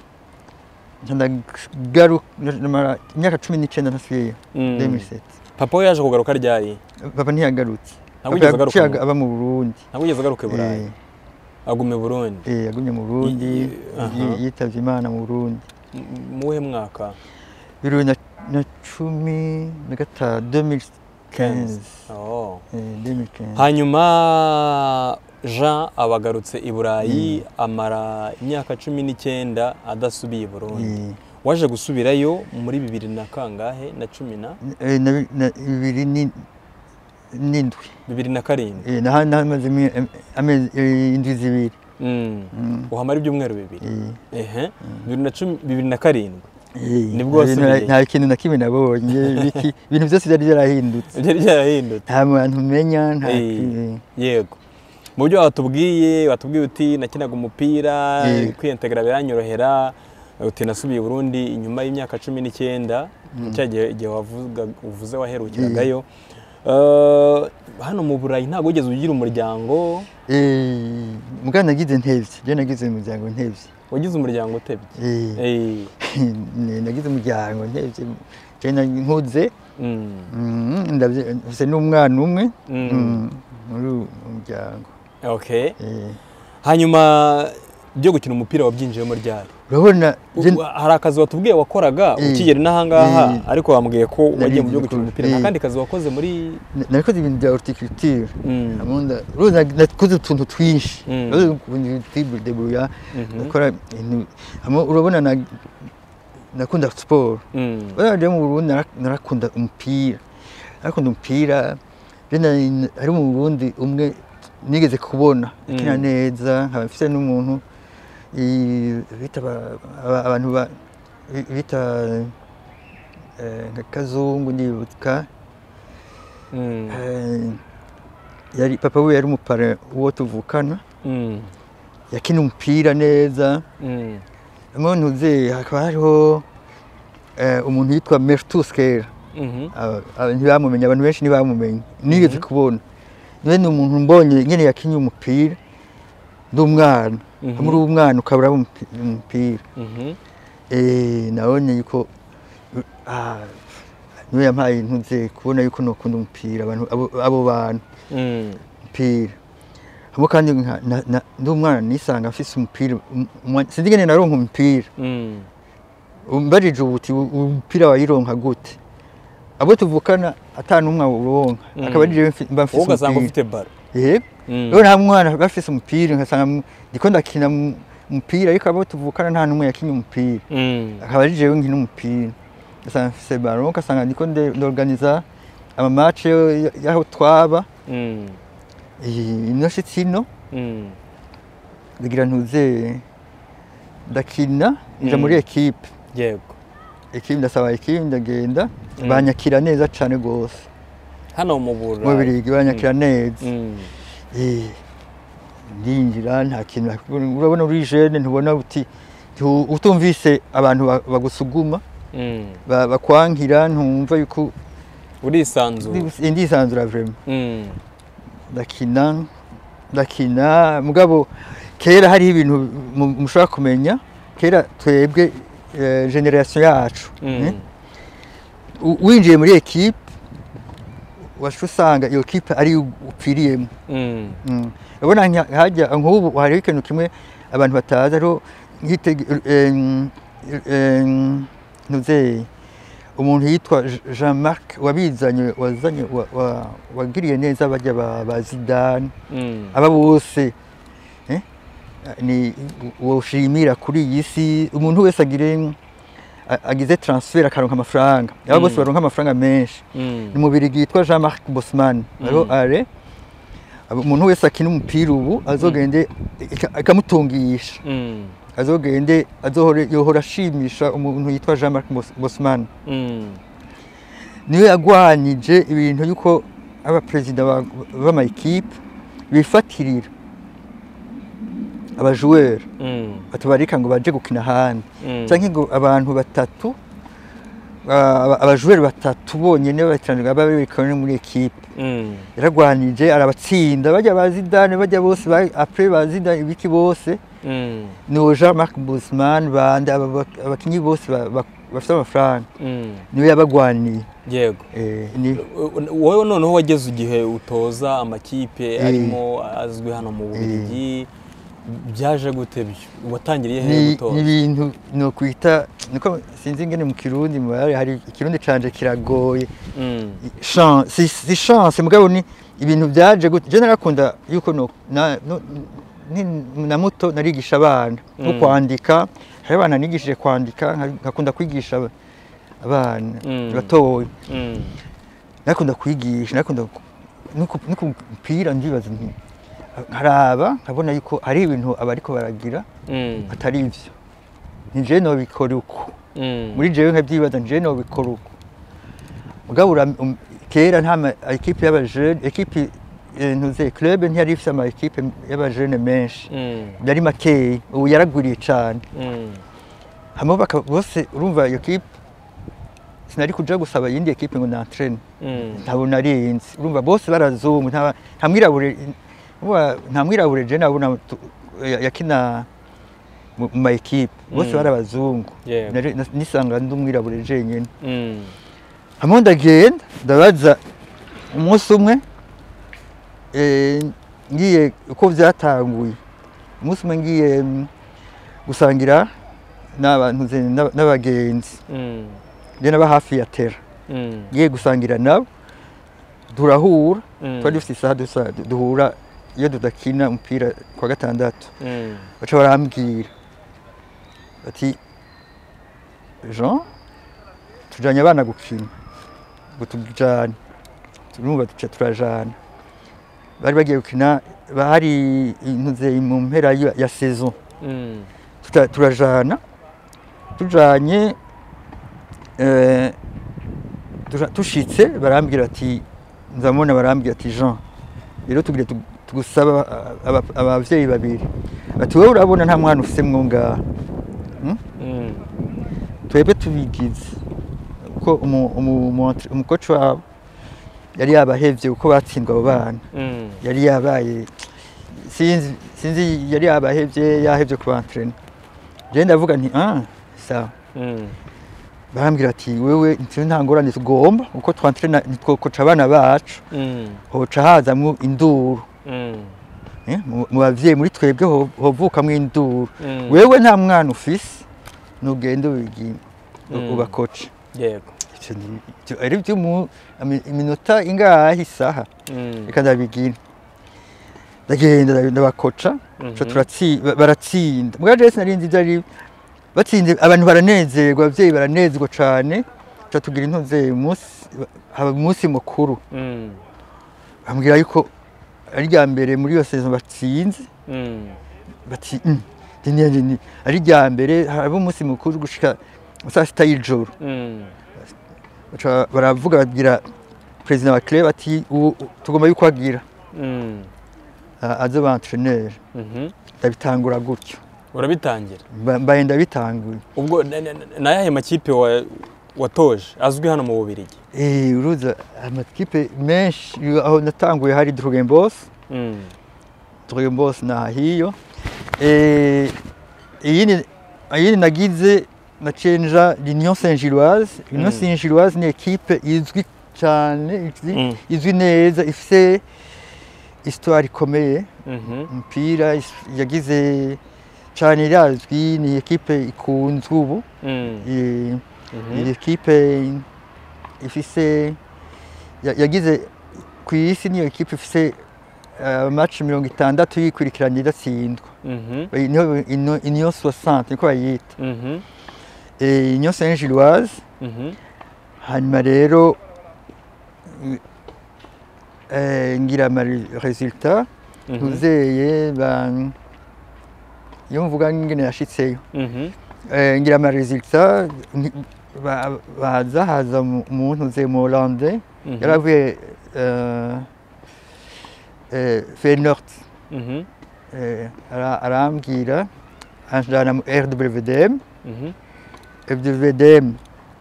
ndagaruka ndamara imyaka cumi n'icenda nasubiye deux mille sept papa we yaje kugaruka ryari papa ntiyagarutse ntabwo yigeze agaruka aba mu Burundi ntabwo yigeze agaruka i Burayi agume Burundi eh agumye mu Burundi yitavye Imana mu Burundi mu we mwaka bibiri na cumi na gatanu deux mille quinze oh deux mille quinze hanyuma Jean abagarutse i Burayi amara imyaka cumi n'icyenda adasubiye i Burundi waje gusubirayo muri bibiri na kangahe na cumi na bibiri n'indwi bibiri na karindwi eh nahamaze amezi indwi zibiri uhamara ibyumweru bibiri ehe bibiri na karindwi nibwo wasubiye nta kintu na kimwe nabonye ibintu byose byari byarahindutse byari byarahindutse nta muntu umenya nta yego mu byo watubwiye watubwiye uti nakinaga umupira kwiyentegra biranyorohera uti nasubiye i Burundi inyuma y'imyaka cumi n'icyenda cya gihe wavuga uvuze waherukiragayo hano mu Burayi ntabwo ugeze ugira umuryango eh mugana nagize ntevye je nagize umuryango ntevye wagize umuryango utebye eh nagize umuryango ntevye je nkuze ndavye n'umwana umwe muri umuryango okay hanyuma byo gukina umupira wabyinjiyemo ryari urabona hari akazi watubwiye wakoraga ukigera n'ahangaha ariko wambwiye ko wagiye mu byo gukina umupira nta kandi kazi wakoze muri narikoze ibintu bya horticulture amunda roza nakoze utuntu twinshi roza de buya nakora urabona nakunda sport baraje mu Burundi narakunda umupira narakunda umupira ari mu Burundi umwe nigeze kubona akina neza nkaba mfite n'umuntu bita abantu bita nka Kazungu ndibuka yari papa we yari umupare uwo tuvukana yakina umupira neza umuntu uze hakaba hariho umuntu yitwa Mertusker ntibamumenya abantu benshi ntibamumenya nigeze kubona niwe umuntu mbonye nyene yakinye umupira ndumwana muri umwana ukabura umupira eh nabonye yuko ah niwe yampaye intuze kubona yuko nokunda umupira abantu abo bantu umupira abo kandi ndumwana nisanga afise umupira sindigene naronka umupira umbarije ubuti umupira wayironka gute abo tuvukana atanu umwe uronka akaba ari mba mfise ugasanga ufite baro eh rero nta mwana bafise umupira nkasanga ndiko ndakina umupira ariko abo tuvukana nta numwe yakinye umupira akaba ari jewe nkina umupira ngasanga mfise baro ngasanga ndiko ndorganiza ama match yaho twaba inoshitsino ndagira ntuze ndakina nja muri equipe yego equipe ndasaba equipe ndagenda banyakira neza cyane gose hano mu Burayi mu Birigi banyakira neza eh ndinjira nta kintu urabona uri jeune ntubona uti utumvise abantu bagusuguma bakwankira ntumva yuko urisanzura indisanzura vraiment ndakina ndakina mugabo kera hari ibintu mushaka kumenya kera twebwe generation yacu winjiye muri equipe wacu usanga iyo kipe ari upfiriyemo. Mm. Mm. Ubona nka- hajya nk'ubu hari ikintu kimwe abantu batazi ariho nk'itege em, em, ntuze umuntu yitwa Je- Jean-Marc wabizanye wazanye wa- wa- wagiriye neza bajya ba ba Zidane Mm. aba bose eh? ni woshimira kuri iyi si umuntu wese agire a- agize transfer akaronka amafaranga aba bose Mm. baronka amafaranga menshi Mm. ni mubiri yitwa Jean-Marc Bosman ariho Mm. are abo- umuntu wese akina umupira ubu azogende ika- ikamutungisha Mm. azogende azohore yohora ashimisha umuntu yitwa Jean-Marc Bos- Bosman Mm. niwe yagwanije ibintu yuko abaperezida ba- b'ama equipe bifatirira abajoueur Mm. batabarika ngo baje gukina ahandi Mm. canke ngo abantu batatu aba- abajoueur batatu bonyene batiraniga babikane muri equipe Mm. yaragwanije arabatsinda bajya ba Zidane bajya bose ba- après ba Zidane ibiki bose Mm. ni Jean-Marc Bosman bande aba- aba- abakinyi bose ba- ba- bafite amafaranga Mm. niwe yabagwaniye Yego. eh, ni wowe noneho wageze igihe utoza amakipe arimo azwi hano mu Bubiligi byaje gute byo watangiriye he ni gutoza? ni ibintu no kwita niko sinzi ingene mu kirundi mu hari hari ikirundi canje kiragoye Mm. chance si, si chance mugabo ni ibintu byaje gute je narakunda yuko no na, no, ni, na muto narigisha abana no Mm. kwandika hari abana nigishije kwandika nka- nkakunda kwigisha aba- abana Mm. batoya Mm. nakunda kwigisha nakunda ku- no ku no ku mupira ndibaza nti nkaraba nkabona yuko ari ibintu abariko baragira Mm. atari ivyo ni je nobikora uko Mm. muri jewe nkabyibaza ni je nobikora uko mugabo ura- um, kera nta ma equipe y'abajeune equipe eh, ntuze club ntiyari ifise ama equipe y'abajeune menshi Mm. yari makeyi ubu yaragwiriye cane Mm. hamwe baka bose urumva iyo equipe sinari kuja gusaba yindi equipe ngo nantrene Mm. ntabwo narinzi urumva bose barazungu nta nta mwirabure uwa- nta mwirabure je nabona tu- ya- yakina mu mu ma equipe bose Mm. bari abazungu Yego. Nari- nas- nisanga ndi umwirabure jenyine Mm. hamwe ndagenda ndabaza umunsi umwe eh, ngiye uko vyatanguye umunsi umwe ngiye mm, gusangira n'abantu ze- n'aba- n'abagenzi Mm. je naba hafi ya tera Mm. ngiye gusangira nabo turahura Mm. twari dufite isaha dusa duhura iyo tudakina umupira kwa gatandatu Mm. baca barambwira bati Jean tujanye abana gukina ngo tujane turumva duca turajana bari bagiye gukina bahari intuze mu mpera ya ya saison Mm. Tuta- turajana tujanye eh, tuja- tushitse barambwira ati nzamubona barambwira ati Jean rero tugire tu- tugusaba aba- abavyeyi babiri bati wowe urabona nta mwana ufise mwo ngaha Hmm? Mm. twebwe tubigize uko umu- umu- umu- umukoci wabo yari yabahevye uko batsindwa abo bana Mm. yari yabaye sinzi sinzi yari yabahevye yahevye ku bantrene je ndavuga nti ah sawa Mm. barambwira ati wewe ntiri nta ngorane tugomba uko twantrena nitwokoca abana bacu Mm. hoca hazamwo induru Mm. eh, mu mu bavyeyi muri twebwe ho- hovukamwo induru Mm. wewe nta mwana ufise nugende ubigi Mm. ubakoce Yego. Ivyo ni- ivyo ari vyo mu ami- iminota ingahe isaha Mm. reka ndabigina ndagenda ndabi- ndabakoca Mhm. co turatsi ba- baratsinda mbwa jewe sinarinzi ivyo ari batsinze abantu baranezerwa abavyeyi baranezerwa cane ca tugira intuze umunsi haba umunsi mukuru Mm. bambwira yuko ari rya mbere muri iyo saison batsinze Mm. bati "Mm, ni ni ni ari rya mbere haba umunsi mukuru gushika saa sita y'ijoro Mm. baca baravuga bagira perezida wa club ati ubu tugomba yuko agira Mm. aze ba entraîneur Mhm. ndabitangura gutyo Urabitangira. Mba- mbaye ndabitanguye Ubwo na- na- na yahe makipe wa- watoje azwi hano mu Bubiligi? eh uruza amakipe menshi aho natanguye hari Drogembos Mm. Drogembos na hiyo eh iyindi iyindi nagize na cenja l'Union Saint-Gilloise Union Mm. Saint-Gilloise ni ekipe izwi cyane Mm. izwi neza ifite histoire ikomeye Mhm. umupira is- yagize cyane irazwi ni ekipe ikunzwe ubu Mm. Eh, Mhm. iyi ekipe ifise ya- yagize ku isi niyo ekipe ifise match mirongo itandatu yikurikiranye idatsindwa Mhm. niyo ino- Union soixante niko bayita Mhm. Eh, Union Saint-Gilloise Mhm. hanyuma rero eh, ngira ama resultat Mhm. ntuzeye ba iyo mvuga ngene yashitseyo Mhm. Eh, ngira ama resultat nki- ba- baza haza mu- umuntu uze mu Hollande Mhm. yaravuye eh, eh, Feyenoord Mhm. eh, ara- arambwira anjana mu R W D M Mhm. R W D M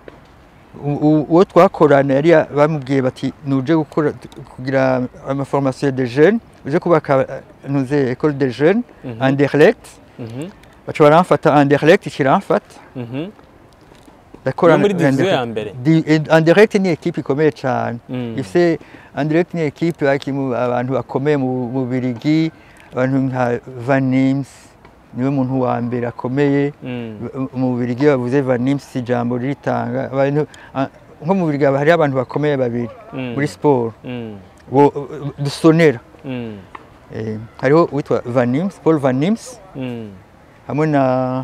u- u- uwo twakorana yari ya- bamubwiye bati nuje gukora kugira amaformation de jeunes uje kubaka nuze école de jeunes Mhm. Anderlecht Mhm. baca baramfata Anderlecht ikiramfata Mhm. ndakora Yo muri division ya mbere. Di- eh, Anderlecht ni ekipe ikomeye cyane Mm. ifite Anderlecht ni ekipe bakimu abantu bakomeye mu mu Birigi abantu nka Van Nims niwe muntu wa mbere akomeye Mm. mu Birigi bavuze Van Nims ijambo ritanga abantu ah, nko mu Birigi hari abantu bakomeye babiri Mm. muri sport Mm. bo dusonera Mm. eh, hariho witwa Van Nims Paul Van Nims Mm. hamwe na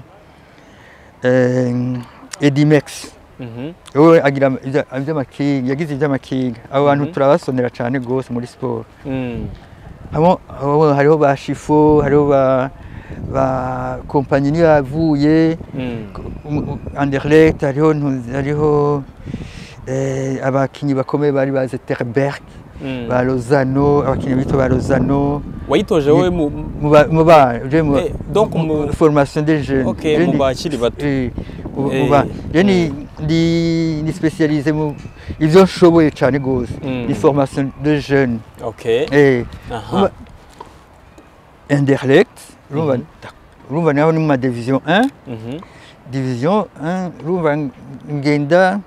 eh, Eddy Merckx Mhm. wowe agira ibya- iby'amakinga yagize iby'amakinga abo bantu Mhm. turabasonera cyane rwose muri siporo Mm. hamo hamo- hariho ba shifo hariho ba ba kompanyi niyo yavuye Mm. um- um- Anderlecht hariho ntu- hariho eh, abakinyi bakomeye bari baze Terberg Mm. ba Lozano abakinyi bitwa ba Lozano wayitoje wowe mu mu ba- mu ba je mu Eh, donc mu- formation des jeunes Okay, Je mu ni- bakiri bato. eh, mu- Eh, mu ba- je ni ndi ni spécialisé mu ivyo nshoboye cyane gose Mm. ni formation de jeunes Okay. eh Aha. urumva Anderlecht urumva Mhm. urumva naho ni mu ma division un Mhm. division un urumva ngenda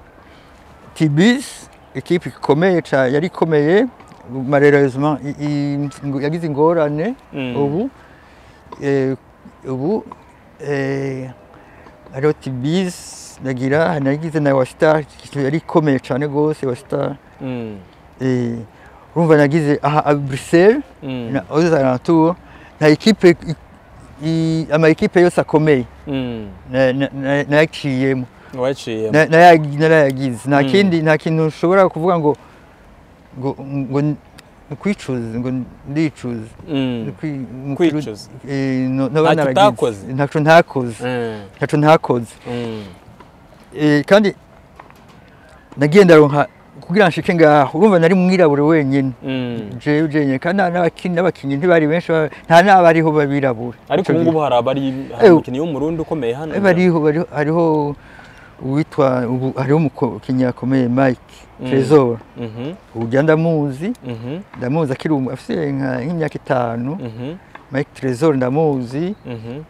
Tibis equipe ikomeye cyane yari ikomeye malheureusement i- i- ngo- yagize ingorane Mm. ubu eh, ubu eh, hariho Tibis nagira nagize na Wastar yari ikomeye cyane rwose Wastar Mm. eh, urumva nagize aha a Bruxelles Mm. na aux alentours na equipe i- i- ama equipe yose akomeye Mm. na- na- na- nayaciyemo waciyemo. Na- nayagi- narayagize nta Mm. kindi nta kintu ushobora kuvuga ngo ngo ngo n- kwicuza ngo ndicuza Mm. Kwi- mu- Kwicuza. eh, no- no Ntacyo naragize. utakoze? ntacyo ntakoze Mm. ntacyo ntakoze Mm. Eh, kandi nagiye ndaronka kugira nshike ngaho urumva nari mwirabure wenyine Mm. jewe jenyine kandi n'abakinnyi n'abakinnyi ntibari benshi ba- nta n'abariho babirabura ariko ubu ngubu hari abari hari Eh, umukinnyi w'umurundi ukomeye hano. Eh, bariho bariho hariho uwitwa ubu hariho umukinnyi akomeye Mike Mm. Trezor Mhm. ubu njya ndamuzi Mhm. ndamuzi akiri umu- afite nka- nk'imyaka itanu Mhm. Mike Trezor ndamuzi Mhm.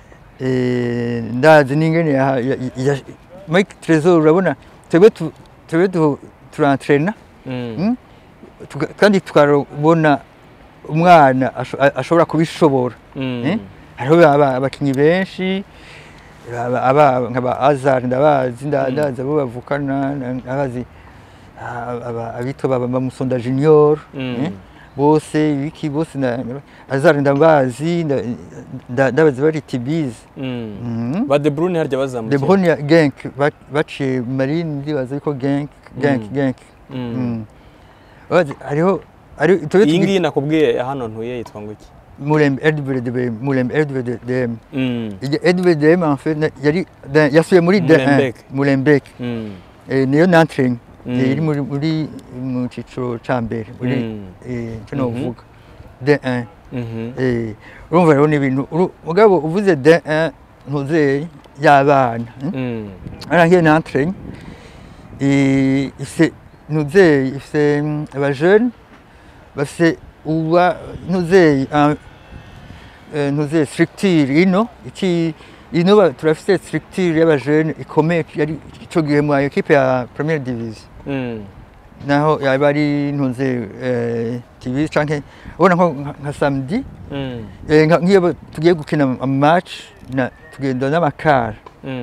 eh, ndazi n'ingene ya- ya- ya- Mike Trezor urabona twebwe tu- twebwe tu- turantrena Mm. mm? Tuga- kandi tukabona umwana asho- a- ashobora kubishobora Mm. eh? hariho aba- abakinnyi benshi aba- aba- nkaba Azar ndabazi nda- Mm. ndazi abo bavukana na- ndabazi aba- aba- abitwa baba Bamusonda Junior Mm. eh? bose ibiki bose na- Azar ndabazi nda- nda- ndabazi bari Tibiz Mm. Mhm. ba De Bruyne harya De bazamukiye. Bruyne ya Genk ba- baciye Marine ndibaza yuko Genk Genk Mm. Genk Mm. Mm. Bazi, hariho hariho twebwe iyi tugi- ngiyi nakubwiye hano ntuye yitwa ngo iki? Murembe R W D M Murembe R W D M Mm. R W D M en fait na- yari da- yasubiye muri D un Molenbeek. Molenbeek Mm. Eh, niyo nantreng Mm. iri muri muri mu ciciro ca mbere muri Mm. eh cyo Mhm. novuga D un Mhm. eh urumva rero ni ibintu uru- mugabo uvuze D un ntuze y'abana hmm? Mm. arangiye nantreng eh ifise ntuze ifise mm, aba jeune bafise uba ntuze un- eh, ntuze structure ino iki ino ba- turafise structure y'aba jeune ikomeye yari ico gihe mu equipe ya première division Mm. naho yaba ari ntunze tv canke ubona nko nka samedi nk'iyo tugiye gukina match tugenda n'amakara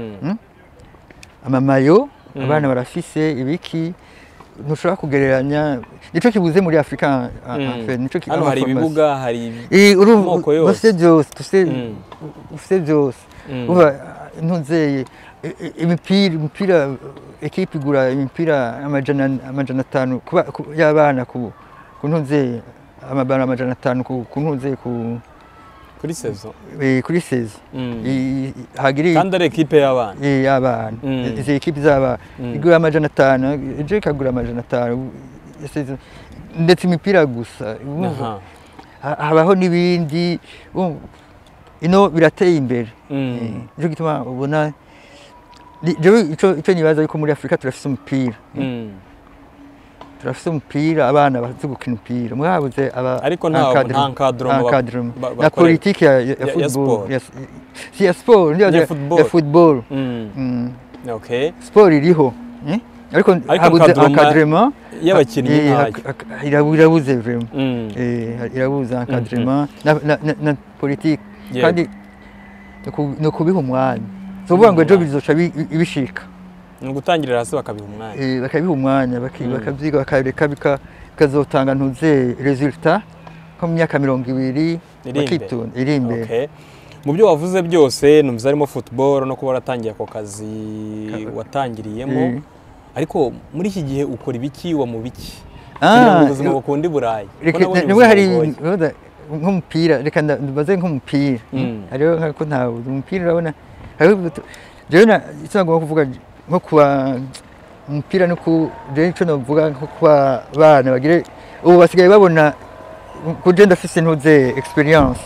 amamayo abana barafise ibiki ntushobora kugereranya nico kibuze muri Afrika nico hano hari ibibuga hari amoko yose byose tuse ufite byose uba ntunze imipira imipira ekipe igura imipira amajana amajana atanu kuba y'abana ku kuntunze amabara amajana atanu ku kuntunze ku kuri saison eh kuri saison hagiri kandi ari ekipe y'abana eh y'abana izi ekipe z'abana igura amajana atanu je kagura amajana atanu ndetse imipira gusa habaho nibindi ino birateye imbere nico gituma ubona jewe ico ico nibaza yuko muri Afrika turafise umupira turafise umupira abana bazi gukina umupira mwabuze aba ariko nta encadrement na politique ya football si ya sport ndio ya football okay sport iriho ariko habuze encadrement y'abakinnyi ntayo irabuze vraiment eh irabuze encadrement na politique kandi no kubiha umwanya sovuga ngo ejo bizoca ibishika ngutangirira hasi bakabiha umwanya eh bakabiha umwanya bakavyiga bakareka bikazotanga ntuze resultat ko mu myaka mirongo ibiri bakitunda iri imbere. Okay, mu byo wavuze byose numva arimo football no kuba waratangiye ako kazi watangiriyemo ariko muri iki gihe ukora ibiki wa mu biki ah ubuzima bukundi burayi nibwo hari nk'umupira reka ndabaze nk'umupira ariyo nkako ntawe umupira urabona jewe na itsangwa kuvuga nko kwa umupira no ku je ico novuga nko kwa bana bagire ubu basigaye babona kuje ndafise ntuze experience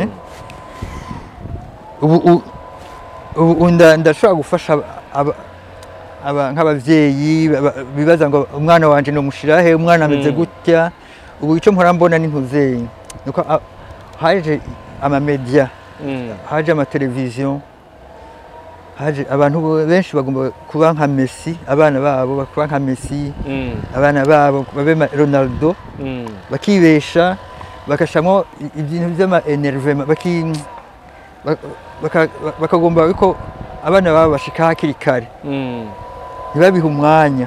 ubu ubu ndashobora gufasha aba nk'abavyeyi bibaza ngo umwana wanje no mushirahe umwana ameze gutya ubu ico mpora mbona ni ntuze nuko haje ama media haje ama television haje abantu benshi bagomba kuba nka Messi abana babo bakuba nka Messi abana babo babe Ronaldo bakibesha bakashamo ibintu by'ama enervement baki bakagomba biko abana babo bashika hakiri kare ntibabiha umwanya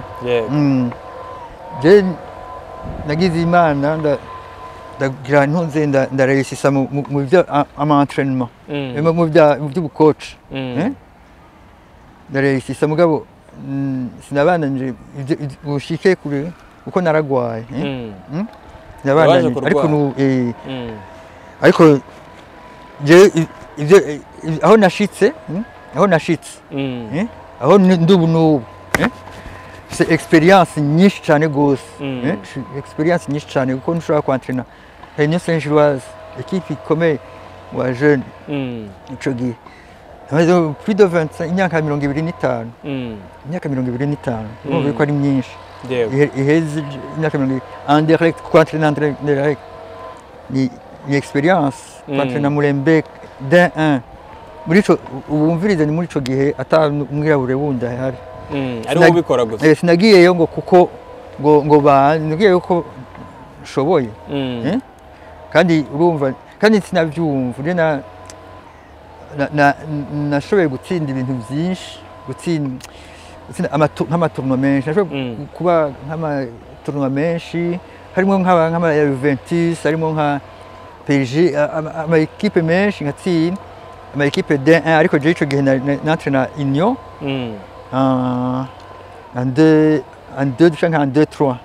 je nagize imana ndagira ntunze ndaresisa mu byo ama entraînement mu by'ubucoach ndaresisa mugabo sinabana nje ushike kure uko naragwaye nabana ariko eh ariko je ivyo aho nashitse aho nashitse aho ndubu nubu c'est experience nyinshi cyane gose experience nyinshi cyane kuko nshobora kwantrena Union Saint-Gilloise équipe ikomeye wa jeune ico gihe plus de vingt-cinq imyaka mirongo ibiri n'itanu imyaka mirongo ibiri n'itanu urumva ko ari myinshi iheze imyaka mirongo en direct kwantrena en direct ni ni experience kwantrena Mulembe d'un un muri ico ubumvirize ni muri ico gihe ata umwirabure wundi hari ari wo bikora gusa eh sinagiyeyo ngo kuko ngo ngo ba nagiyeyo ko shoboye eh kandi urumva kandi sinavyumva uri na na nashoboye gutsinda ibintu byinshi gutsinda nk'amatournoi menshi nashoboye kuba nk'amatournoi menshi harimo nk'aba nk'ama Juventus harimo nka P S G ama equipe menshi ngatsinda ama equipe d'un un ariko je ico gihe n'entraîneur Union en en deux en deux canke en deux trois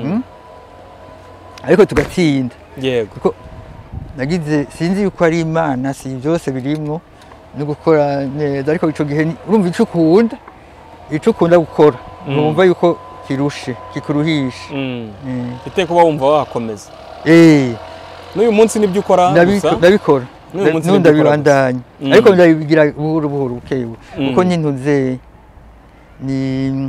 ariko tugatsinda yego kuko nagize sinzi yuko ari imana si byose birimwo no gukora neza ariko ico gihe urumva ico ukunda ico ukunda gukora urumva yuko kirushe kikuruhisha ite kuba wumva wakomeza eh n'uyu munsi nibyo ukora gusa ndabikora nunda bibandanya ariko ndabigira buhuru buhuru ukewe kuko nintuze ni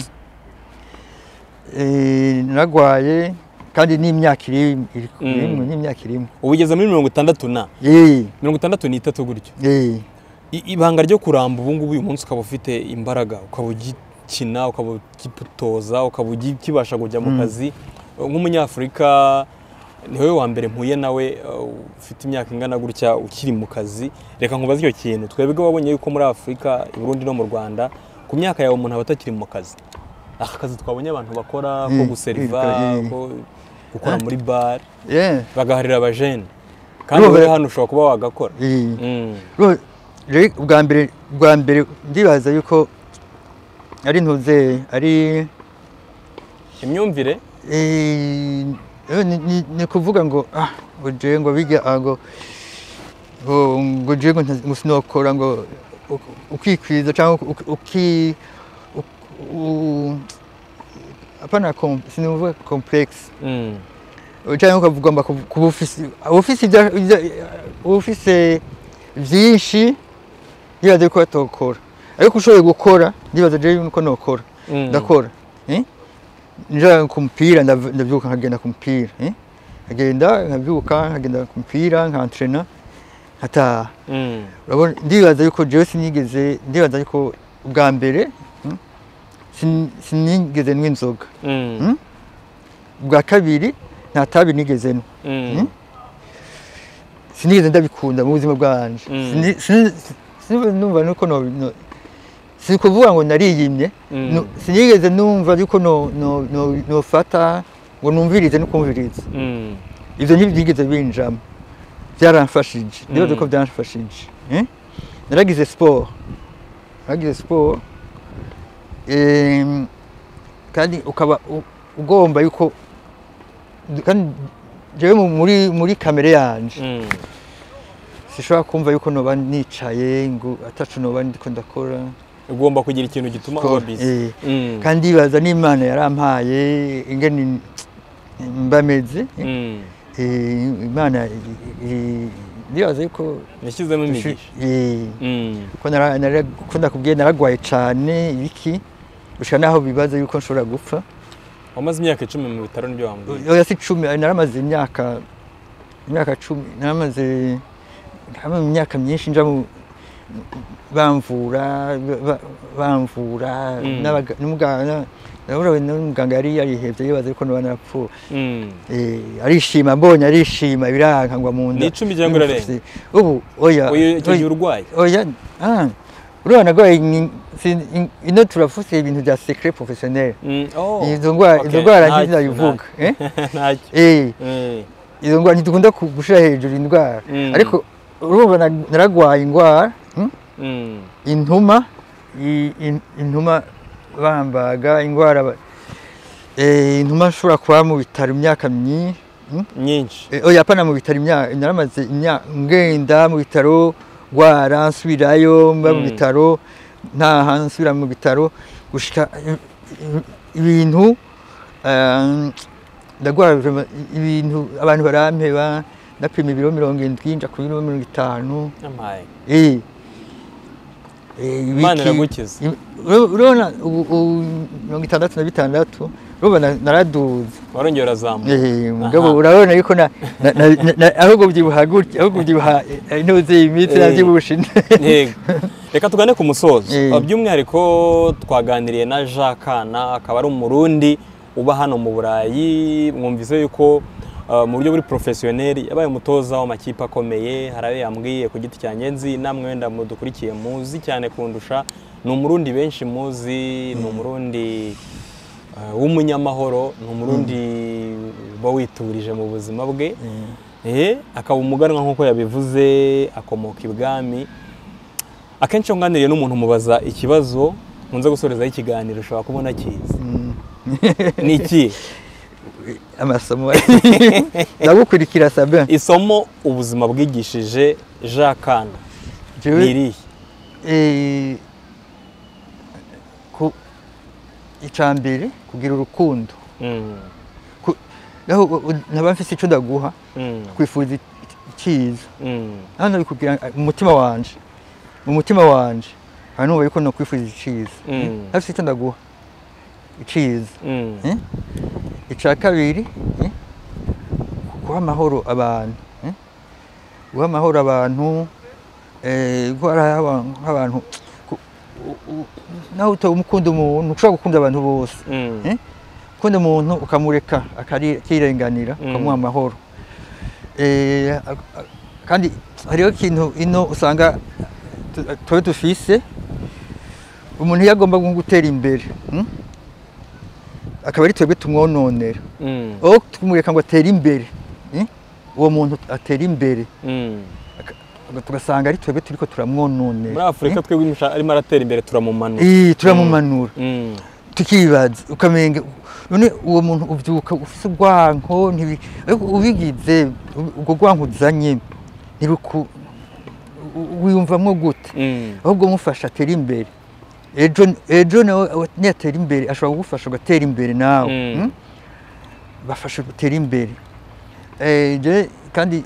eh nagwaye kandi n'imyaka iri irimo n'imyaka irimo ubugeze muri mirongo itandatu na eh mirongo itandatu n'itatu gutyo eh ibanga ryo kuramba ubu ngubu uyu munsi ukaba ufite imbaraga ukaba ugikina ukaba ukitoza ukaba ukibasha kujya mu kazi nk'umunyafurika niwe wa mbere mpuye nawe ufite imyaka ingana gutya ukiri mu kazi reka nkubaze icyo kintu twebwe wabonye yuko muri Afurika i Burundi no mu Rwanda ku myaka yawe umuntu aba atakiri mu kazi aka kazi twabonye abantu bakora ko guseriva ko gukora muri bar bagaharira abajene kandi wowe hano ushobora kuba wagakora bwa mbere bwa mbere ndibaza yuko ari ntuze ari imyumvire ni kuvuga ngo ah uje ngo biga ngo ngo je ngo nsinokora ngo ukikwiza cyangwa uki apana sinuvuga complex cyangwa ukavugomba kuba ufise ufise ufise byinshi ndibaza ko atokora ariko ushoboye gukora ndibaza je yuko nokora ndakora eh nja kumpira ndavyuka nkagenda kumpira eh agenda nkavyuka nkagenda kumpira nkantrena hata urabona ndibaza yuko je sinigeze ndibaza yuko ubwa mbere sinigeze n'inzoga ubwa kabiri nta tabi nigeze no sinigeze ndabikunda mu buzima bwanje sinumva nuko no sikuvuga ngo nariyimye sinigeze numva yuko no no no fata ngo numvirize no kumviriza ivyo ntibyigeze binjama byaramfashije ndibaza ko byaramfashije eh naragize sport naragize sport eh kandi ukaba ugomba yuko kandi jewe muri muri kamere yanje sishobora kumva yuko noba nicaye ngo atacu noba ndiko ndakora ugomba kugira ikintu gituma uba busy kandi baza n'Imana yarampaye ingene mbameze eh Imana ndibaza yuko yashyizemo imigisha eh ko nara ko ndakubwiye naragwaye cyane ibiki ushaka naho bibaza yuko nshobora gupfa wamaze imyaka icumi mu bitaro nibyo wambwiye oya si icumi naramaze imyaka imyaka icumi naramaze hamwe imyaka myinshi nja mu bamvura bamvura n'umuganga nabura n'umuganga yari yarihevye yibaza yuko no banapfu eh arishima mbonye arishima biranka ngwa mu nda n'icumi cyangwa rarenge ubu oya oya urwaye oya ah urabona go ino turafuse ibintu bya secret professionnel izo ngwara izo ngwara ngize ndayivuga eh eh izo ngwara ntitukunda gushira hejuru indwara ariko urumva naragwaye ingwara intuma intuma bambaga ingwara eh intuma nshobora kuba mu bitaro imyaka myinshi nyinshi oya apana mu bitaro imyaka naramaze imyaka ngenda mu bitaro gwara nsubirayo mba mu bitaro nta hansubira mu bitaro gushika ibintu ndagwara ibintu abantu barampeba napima ibiro mirongo indwi nja ku biro mirongo itanu eh Imana iragukiza urabona mirongo itandatu na bitandatu urabona naraduze warongera urazamuka eh mugabo urabona yuko na ahubwo byibuha gutya ahubwo byibuha intuze imitsi nabyibushe yego reka tugane ku musozo by'umwihariko twaganiriye na Jacques Kana akaba ari umurundi uba hano mu Burayi mwumvise yuko mu buryo buri professionnel yabaye umutoza w'amakipe akomeye harabe yambwiye ku giti cyanjye nzi namwe wenda mudukurikiye muzi cyane kundusha ni umurundi benshi muzi ni umurundi w'umunyamahoro ni umurundi uba witurije mu buzima bwe eh akaba umuganwa nkuko yabivuze akomoka ibwami akenshi nganiriye n'umuntu mubaza ikibazo nkunze gusorezaho ikiganiro ushobora kubona kiza ni iki amasomo ndagukurikira Sabin isomo ubuzima bwigishije Jacques Kana niri eh ku icambere kugira urukundo mm naho nabafise ico ndaguha kwifuza ikiza hano bikugira umutima wanje mu mutima wanje hano uba yuko no kwifuza ikiza hafise ico ndaguha ikiza eh icya kabiri guha amahoro abantu guha amahoro abantu guha abantu naho utamukunda umuntu ushobora gukunda abantu bose eh ukunda umuntu ukamureka akirenganira ukamuha amahoro eh kandi hariho ikintu ino usanga tuwe dufise umuntu yagomba gutera imbere akaba ari twebwe tumwononera aho tumureka ngo atere imbere uwo muntu atera imbere tugasanga ari twebwe turiko turamwononera. Muri Afrika twebwe arimo aratera imbere turamumanura. Eh turamumanura. Tukibaza ukamenga none uwo muntu uvyuka ufise ubwanko ntibi ubigize ubwo gwanko uzanye ntiruku wiyumvamwo gute ahubwo mufasha atera imbere ejo ejo nawe netera imbere ashobora kugufasha ugatera imbere nawe bafasha gutera imbere eh je kandi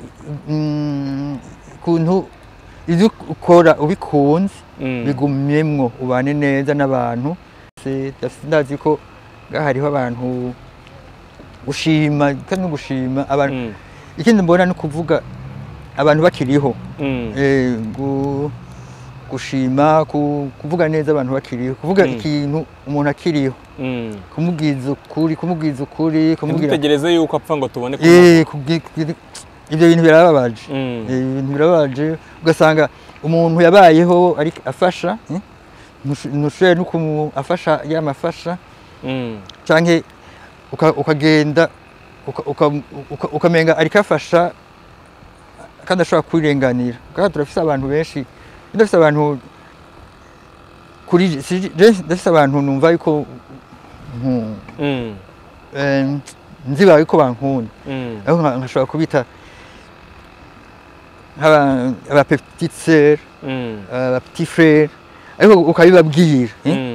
kuntu izo ukora ubikunze bigumyemwo ubane neza n'abantu se ndazi ko gahariho abantu gushima kandi gushima abantu ikindi mbona no kuvuga abantu bakiriho eh gushima kuvuga neza abantu bakiriho kuvuga ikintu umuntu akiriho kumubwiza ukuri kumubwiza ukuri kumubwira tutegereze yuko apfa ngo tubone ko eh ibyo bintu birababaje ibintu birababaje ugasanga umuntu yabayeho ari afasha nushe nuko afasha yamafasha canke ukagenda ukamenga ari kafasha kandi ashobora kwirenganira kandi turafise abantu benshi ndafise abantu kuri ndafise abantu numva yuko nziba yuko bankunda aho nkashobora kubita aba petite sœur aba petit frère ariko ukabibabwira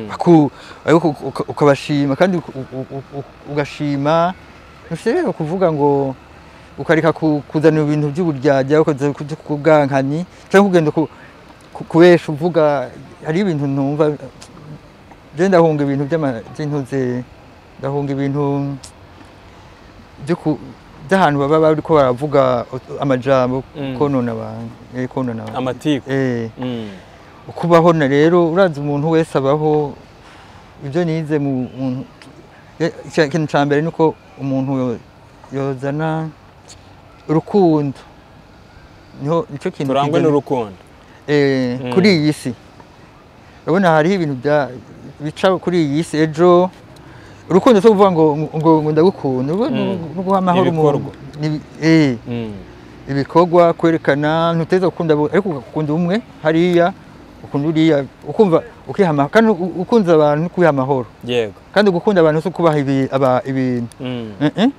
ukabashima kandi ugashima ntushobora kuvuga ngo ukareka kuzana ibintu by'uburyarya ukaza kubwankani cyangwa kugenda kubesha uvuga hari ibintu numva je ndahunga ibintu by'amazintuze ndahunga ibintu byo by'ahantu baba bari ko baravuga amajambo konona abantu eh konona amatiko eh ukubaho na rero uraza umuntu wese abaho ibyo nize mu ikintu cyambere nuko umuntu yozana urukundo niho nico kintu turangwe n'urukundo eh kuri iyi si urabona hari ibintu bya bica kuri iyi si ejo urukundo cyo kuvuga ngo ngo ndagukunda no guha amahoro mu eh ibikorwa kwerekana ntuteza gukunda ariko ukunda umwe hariya ukunda uriya ukumva ukihama kandi ukunza abantu kubiha amahoro yego kandi gukunda abantu so kubaha ibintu eh eh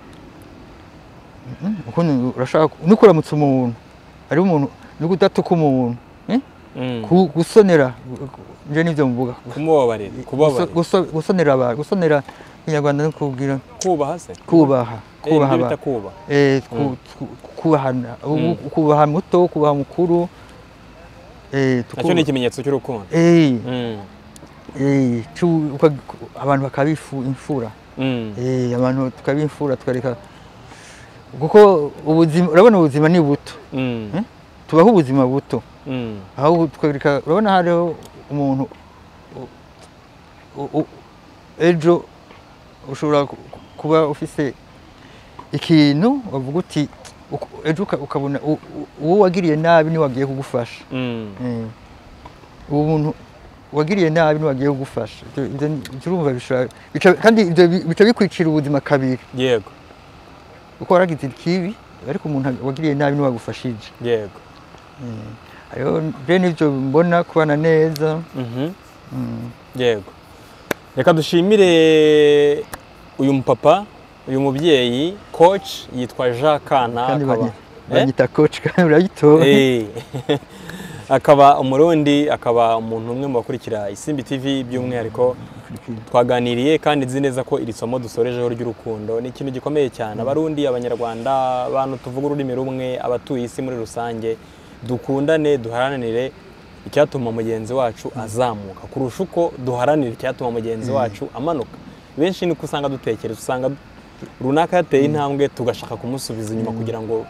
ukuntu urashaka nukuramutsa umuntu ari umuntu nugutatuka umuntu eh gusonera nje nivyo mvuga kumubabarira kubabarira gusonera abantu gusonera inyarwanda no kubwira kubaha se kubaha kubaha bita kubaha eh kubahana kubaha muto kubaha mukuru eh cyo ni ikimenyetso cy'urukundo eh eh abantu bakabifu imfura eh abantu tukabimfura tukareka kuko ubuzima urabona ubuzima ni buto tubaho ubuzima buto aho tukareka urabona hariho umuntu ejo ushobora kuba ufise ikintu wavuga uti ejo ukabona uwo wagiriye nabi ni wagiye kugufasha uwo muntu wagiriye nabi ni wagiye kugufasha urumva bishaka kandi bica bikwicira ubuzima kabiri yego uko waragize ikibi ariko umuntu wagiriye nabi ni wagufashije yego ayo je nivyo mbona kubana neza yego reka dushimire uyu mupapa uyu mubyeyi coach yitwa Jean Kana akaba banyita coach kandi urayito eh akaba umurundi akaba umuntu umwe mu bakurikira Isimbi T V by'umwihariko twaganiriye kandi nzi neza ko iri somo dusorejeho ry'urukundo ni ikintu gikomeye cyane abarundi abanyarwanda abantu tuvuga ururimi rumwe abatuye isi muri rusange dukundane duharanire icyatuma mugenzi wacu azamuka kurusha uko duharanira icyatuma mugenzi wacu amanuka benshi ni kusanga dutekereza usanga runaka yateye intambwe tugashaka kumusubiza inyuma kugira ngo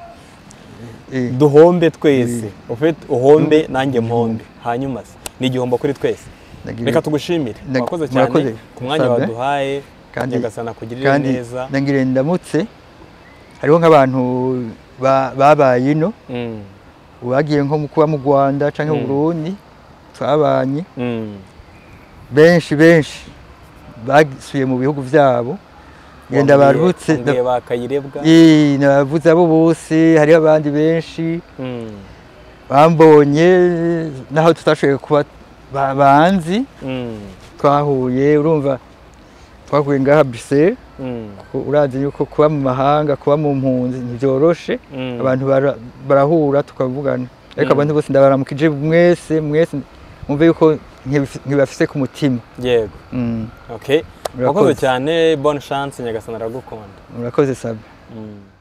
duhombe twese ufite uhombe nanjye mpombe hanyuma ni igihombo kuri twese reka tugushimire wakoze cyane ku mwanya waduhaye kandi Nyagasana kugirira neza ndangire ndamutse hariho nk'abantu babaye ino bagiye nko mu kuba mu Rwanda canke mu Burundi twabanye benshi benshi basuye mu bihugu vyabo genda barutse bakayirebwa eh navuze abo bose hari abandi benshi bambonye naho tutashoboye kuba banzi twahuye urumva twahuye ngaha Bruxelles urazi yuko kuba mu mahanga kuba mu mpunzi ntibyoroshe abantu barahura tukavugana ariko abantu bose ndabaramukije mwese mwese mumve yuko nkibafise ku mutima yego okay wakoze cyane bonne chance Nyagasana aragukunda murakoze sabe